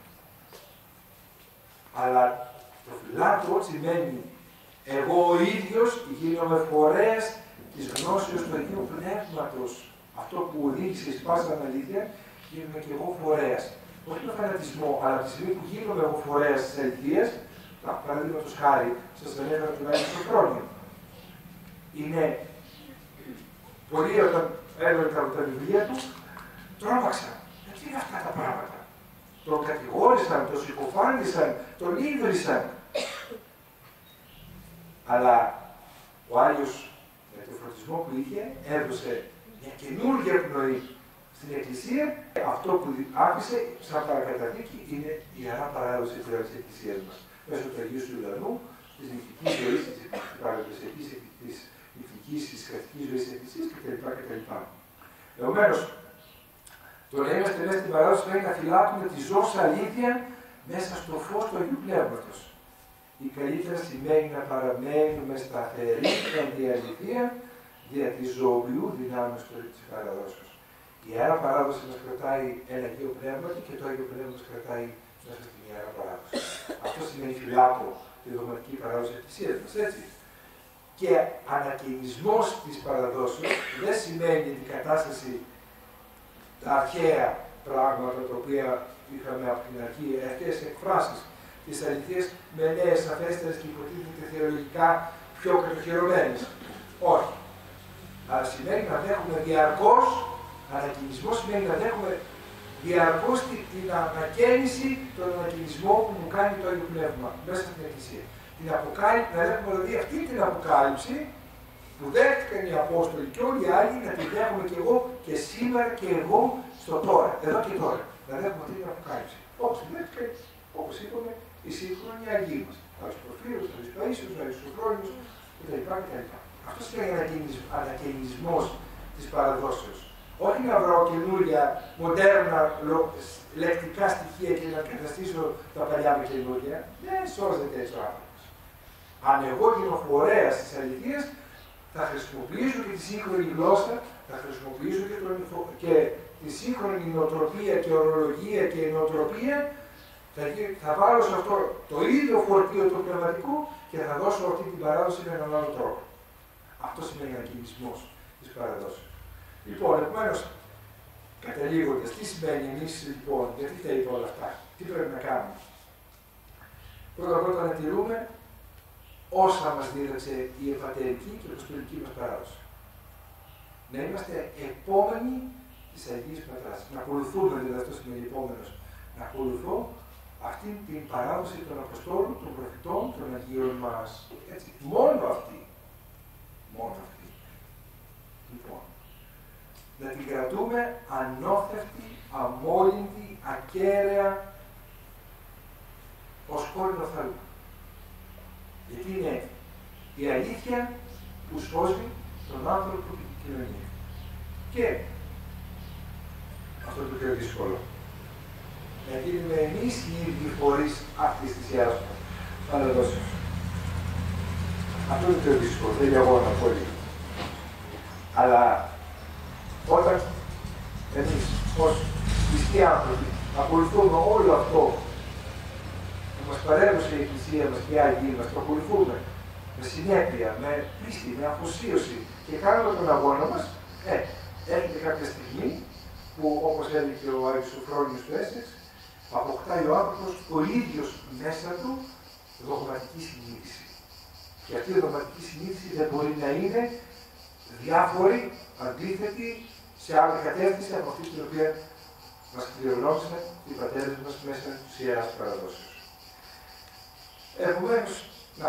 Αλλά το φυλάτω σημαίνει εγώ ο ίδιος γίνομαι φορέας της γνώσεως του Αγίου Πνεύματος. Αυτό που οδήγησε εις πάσαν αλήθεια, γίνομαι και εγώ φορέας. Όχι με φανατισμό, αλλά από τη στιγμή που γίνομαι εγώ φορέας της αληθείας, παραδείγματος χάρη, σας ανέφερα τουλάχιστον στο χρόνιο. Είναι πολλοί όταν έβγαλαν τα βιβλία του, τρόμαξαν. Τι είναι αυτά τα πράγματα. Τον κατηγόρησαν, τον συκοφάντησαν, τον ίδρυσαν. Αλλά ο Άγιος, με τον φωτισμό που είχε, έδωσε μια καινούργια πνοή στην Εκκλησία. Αυτό που άφησε σαν παρακαταθήκη είναι η Ιερά Παράδοση της Εκκλησίας μας. Μέσω του Αγίου του Ουρανού, της νηκτικής ζωής, της παραδοσιακής, της νηκτικής, της κρατικής ζωής της Εκκλησίας κτλ. Επομένως, το να είμαστε μέσα στην παράδοση πρέπει να φυλάτουμε τη ζώσα αλήθεια μέσα στο φως του Αγίου Πνεύματος. Ή καλύτερα σημαίνει να παραμένουμε σταθεροί εν τη αληθεία δια τη ζωοποιού δυνάμεως της παραδόσεως. Η Ιερά Παράδοση μας κρατάει ένα Αγίο Πνεύμα και το Άγιο Πνεύμα μας κρατάει μέσα στην Ιερά Παράδοση. Αυτό σημαίνει φυλάτω τη δογματική παράδοση της Εκκλησίας μας, έτσι. Και ανακαινισμός της παραδόσεως δεν σημαίνει αντικατάσταση τα αρχαία πράγματα τα οποία είχαμε από την αρχή, αρχαίες εκφράσεις της αληθείας με νέες αφέστερες και υποτίθεται θεολογικά πιο κατοχυρωμένες. Όχι. Αλλά σημαίνει να δέχουμε διαρκώς, ανακαινισμό σημαίνει να δέχουμε διαρκώς την ανακαίνιση, τον ανακαινισμό που μου κάνει το Άγιο Πνεύμα μέσα στην Εκκλησία. Την αποκάλυψη, να δέχουμε δηλαδή αυτή την αποκάλυψη που δέχτηκαν οι Απόστολοι και όλοι οι άλλοι, να την δέχομαι και εγώ και σήμερα και εγώ στο τώρα, εδώ και τώρα. Να δέχουμε αυτή την αποκάλυψη. Όπως την δέχτηκαν, όπως είπαμε, οι σύγχρονοι Αγίοι μας. Άγιος Πορφύριος, Άγιος Παΐσιος, Άγιος Σοφρόνιος κτλ. Αυτό είναι ο ανακαινισμός της παραδόσεως. Όχι να βρω καινούρια, μοντέρνα λεκτικά στοιχεία και να καταστήσω τα παλιά με καινούρια. Δεν σώζεται έτσι ο άνθρωπος. Αν εγώ γίνω φορέας της αληθείας, θα χρησιμοποιήσω και τη σύγχρονη γλώσσα, θα χρησιμοποιήσω και, το, και τη σύγχρονη νοοτροπία και ορολογία και νοοτροπία, θα, θα βάλω σε αυτό το ίδιο φορτίο του πνευματικού και θα δώσω αυτή την παράδοση με έναν άλλο τρόπο. Αυτό σημαίνει ανακαινισμός της παραδόσεως. Λοιπόν, επομένως, καταλήγοντας, τι σημαίνει εμείς λοιπόν, γιατί τα είπα όλα αυτά, τι πρέπει να κάνουμε. πρώτα πρώτα να τηρούμε όσα μας δίδαξε η εμφατερική και αποστολική μας παράδοση. Να είμαστε επόμενοι της Αγίας Πατράς. Να ακολουθούμε, δηλαδή αυτό σημαίνει επόμενος, να ακολουθώ αυτή την παράδοση των Αποστόλων, των προφητών, των Αγίων μας. Έτσι, μόνο αυτή. Μόνο αυτή. Λοιπόν, να την κρατούμε ανώθευτη, αμόλυντη, ακέραια, ως κόρη οφθαλμού. Γιατί είναι η αλήθεια που σώζει τον άνθρωπο και την κοινωνία. Και αυτό το πιο δύσκολο. Να γίνουμε εμείς οι ίδιοι φορείς αυτής της Ιεράς Παραδόσεως. Αυτό είναι το πιο δύσκολο, δεν είναι αγώνα πολύ. Αλλά όταν εμείς ως πιστοί άνθρωποι ακολουθούμε όλο αυτό που μας παρέδωσε η Εκκλησία μας και οι Άγιοι μας, το ακολουθούμε με συνέπεια, με πίστη, με αφοσίωση και κάνουμε τον αγώνα μας, ε, έρχεται κάποια στιγμή που, όπως έλεγε ο Άγιος Σοφρόνιος του Έσσεξ, αποκτάει ο άνθρωπος ο ίδιος μέσα του δογματική συνείδηση. Και αυτή η δογματική συνείδηση δεν μπορεί να είναι διάφορη, αντίθετη, σε άλλη κατεύθυνση από αυτή την οποία μας κληρονόμησαν οι πατέρες μας μέσα στους Ιεράς Παραδόσεως. Επομένως, να,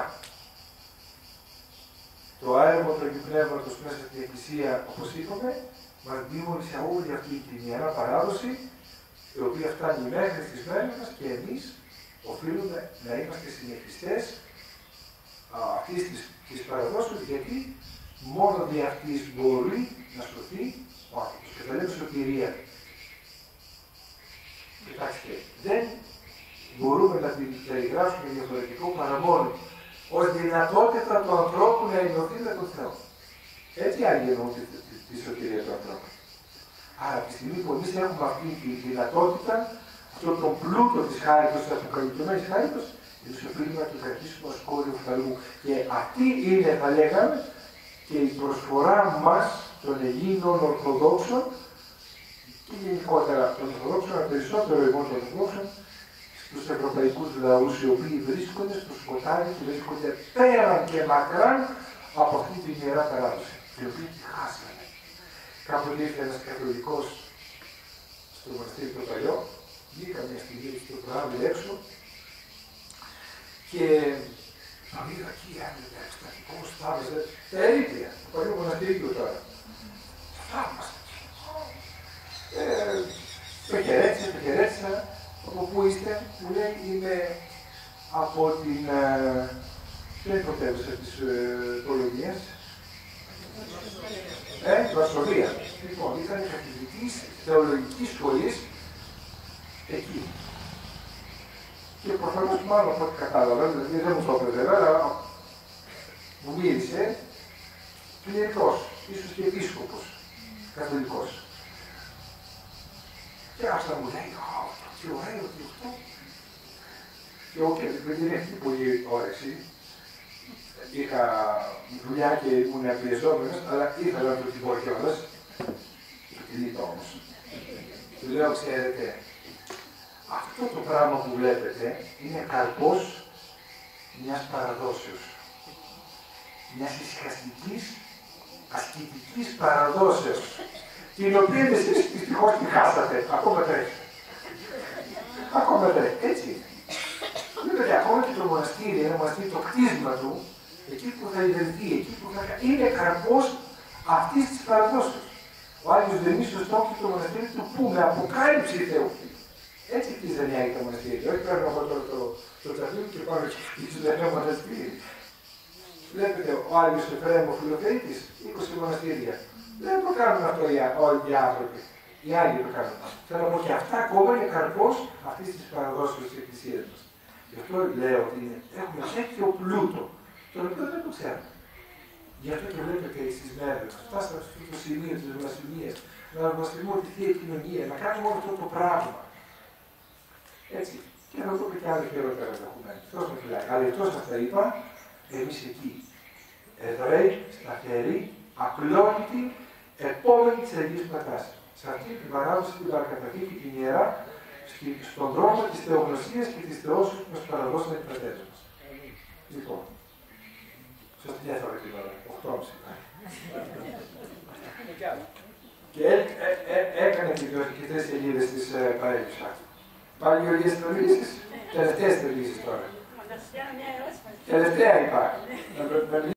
το άερμα του Αγίου Πνεύματος μέσα στην Εκκλησία, όπως είπαμε, μας δίνουν σε όλη αυτή την Ιερά Παράδοση, η οποία φτάνει μέχρι στις μέρες μας και εμείς οφείλουμε να είμαστε συνεχιστές αυτής της, της παραδόσεως, γιατί μόνο δι' αυτής μπορεί να σωθεί ο άνθρωπος. Και θα λέμε σωτηρία. Κοιτάξτε, δεν μπορούμε να την περιγράψουμε διαφορετικό παρά μόνο ως δυνατότητα του ανθρώπου να ενωθεί με τον Θεό. Έτσι άλλοι εννοούν τη, τη, τη σωτηρία του ανθρώπου. Άρα, από τη στιγμή που εμείς έχουμε αυτή τη δυνατότητα, αυτόν τον πλούτο της χάριτος, της αποκαλυπτωμένης χάριτος, εμείς οφείλουμε να το κρατήσουμε ως κόρη οφθαλμού. Και αυτή είναι, θα λέγαμε, και η προσφορά μας των Ελλήνων Ορθοδόξων και γενικότερα των Ορθοδόξων, αλλά περισσότερο εγώ των Ορθοδόξων, στους ευρωπαϊκούς λαούς, οι οποίοι βρίσκονται στο σκοτάδι και βρίσκονται πέραν και μακράν από αυτή την Ιερά Παράδοση, την οποία τη χάσανε. Κάποτε ήρθε ένας καθολικός στο μοναστήρι το παλιό, βγήκα μια στιγμή στο βράδυ έξω και τον είδα εκεί, άνοιξε εκστατικός, θαύμαζε τα ερήπια, το παλιό μοναστήριο τώρα. Θαύμαζε. Ε, το χαιρέτησα, το χαιρέτησα, από πού είστε, μου λέει, είμαι από την, ποια είναι η πρωτεύουσα της Πολωνίας, ε, Βαρσοβία. Λοιπόν, ήταν καθηγητής θεολογικής σχολής εκεί. Και προφανώς μάλλον από ό,τι κατάλαβα, δηλαδή δεν μου το έπαιζε, αλλά μου μίλησε κληρικός, ίσως και επίσκοπος, καθολικός. Και άρχισα να μου λέει, «Α, τι ωραίο, τι αυτό». Και εγώ και δεν έχει πολύ όρεξη. Είχα δουλειά και ήμουν πιεζόμενος, αλλά ήθελα να το την πω κιόλας. Το κινήτο όμως. Του λέω, ξέρετε, αυτό το πράγμα που βλέπετε είναι καρπός μιας παραδόσεως. Μιας ησυχαστικής, ασκητικής παραδόσεως, την οποία εσείς δυστυχώς τη χάσατε. Ακόμα τρέχει. Ακόμα τρέχει. Έτσι είναι. Βλέπετε, ακόμα και το μοναστήρι, ένα μοναστήρι, το κτίσμα του, εκεί που θα ιδρυθεί, εκεί που θα είναι καρπός αυτής της παραδόσεως. Ο Άγιος Διονύσιος το το μοναστήρι του που με αποκάλυψε η Θεοφύλη. Έτσι χτίζανε οι Άγιοι τα μοναστήρια. Όχι πρέπει να πω τώρα το, το τσαφλί και πάνω και χτίζουν ένα μοναστήρι. Βλέπετε, ο Άγιος Εφραίμ ο Φιλοθεήτης, είκοσι μοναστήρια. Δεν το κάνουν αυτό οι, όλοι οι άνθρωποι. Οι Άγιοι το κάνουν. Θέλω να πω και αυτά ακόμα είναι καρπός αυτής της παραδόσεως της Εκκλησίας μας. Γι' αυτό λέω ότι έχουμε τέτοιο πλούτο, τον οποίο δεν το ξέρουμε. Γι' αυτό και βλέπετε στις μέρες μας, φτάσαμε στο σημείο της βλασφημίας, να βλασφημούμε τη Θεία Κοινωνία, να κάνουμε όλο αυτό το πράγμα. Έτσι. Και να το πω και άλλα χειρότερα ενδεχομένως. Θεός με φυλάει. Αλλά εκτός αυτά είπα, εμείς εκεί. Εβραίοι, σταθεροί, απλότητοι, επόμενοι της Αγίας Πατράς. Σε αυτή την παράδοση, την παρακαταθήκη, την ιερά, στον δρόμο της θεογνωσίας και της θεώσης που μας παραδώσαν οι πατέρες μας. Λοιπόν, σωστή μια φορά την ώρα, οκτώ και μισή. Και έ, έ, έ, έκανε και τρεις σελίδες της ε, παρέλειψης. Πάλι Γεωργίες θεωρήσεις, τελευταίες θεωρήσεις τώρα. Τελευταία υπάρχει.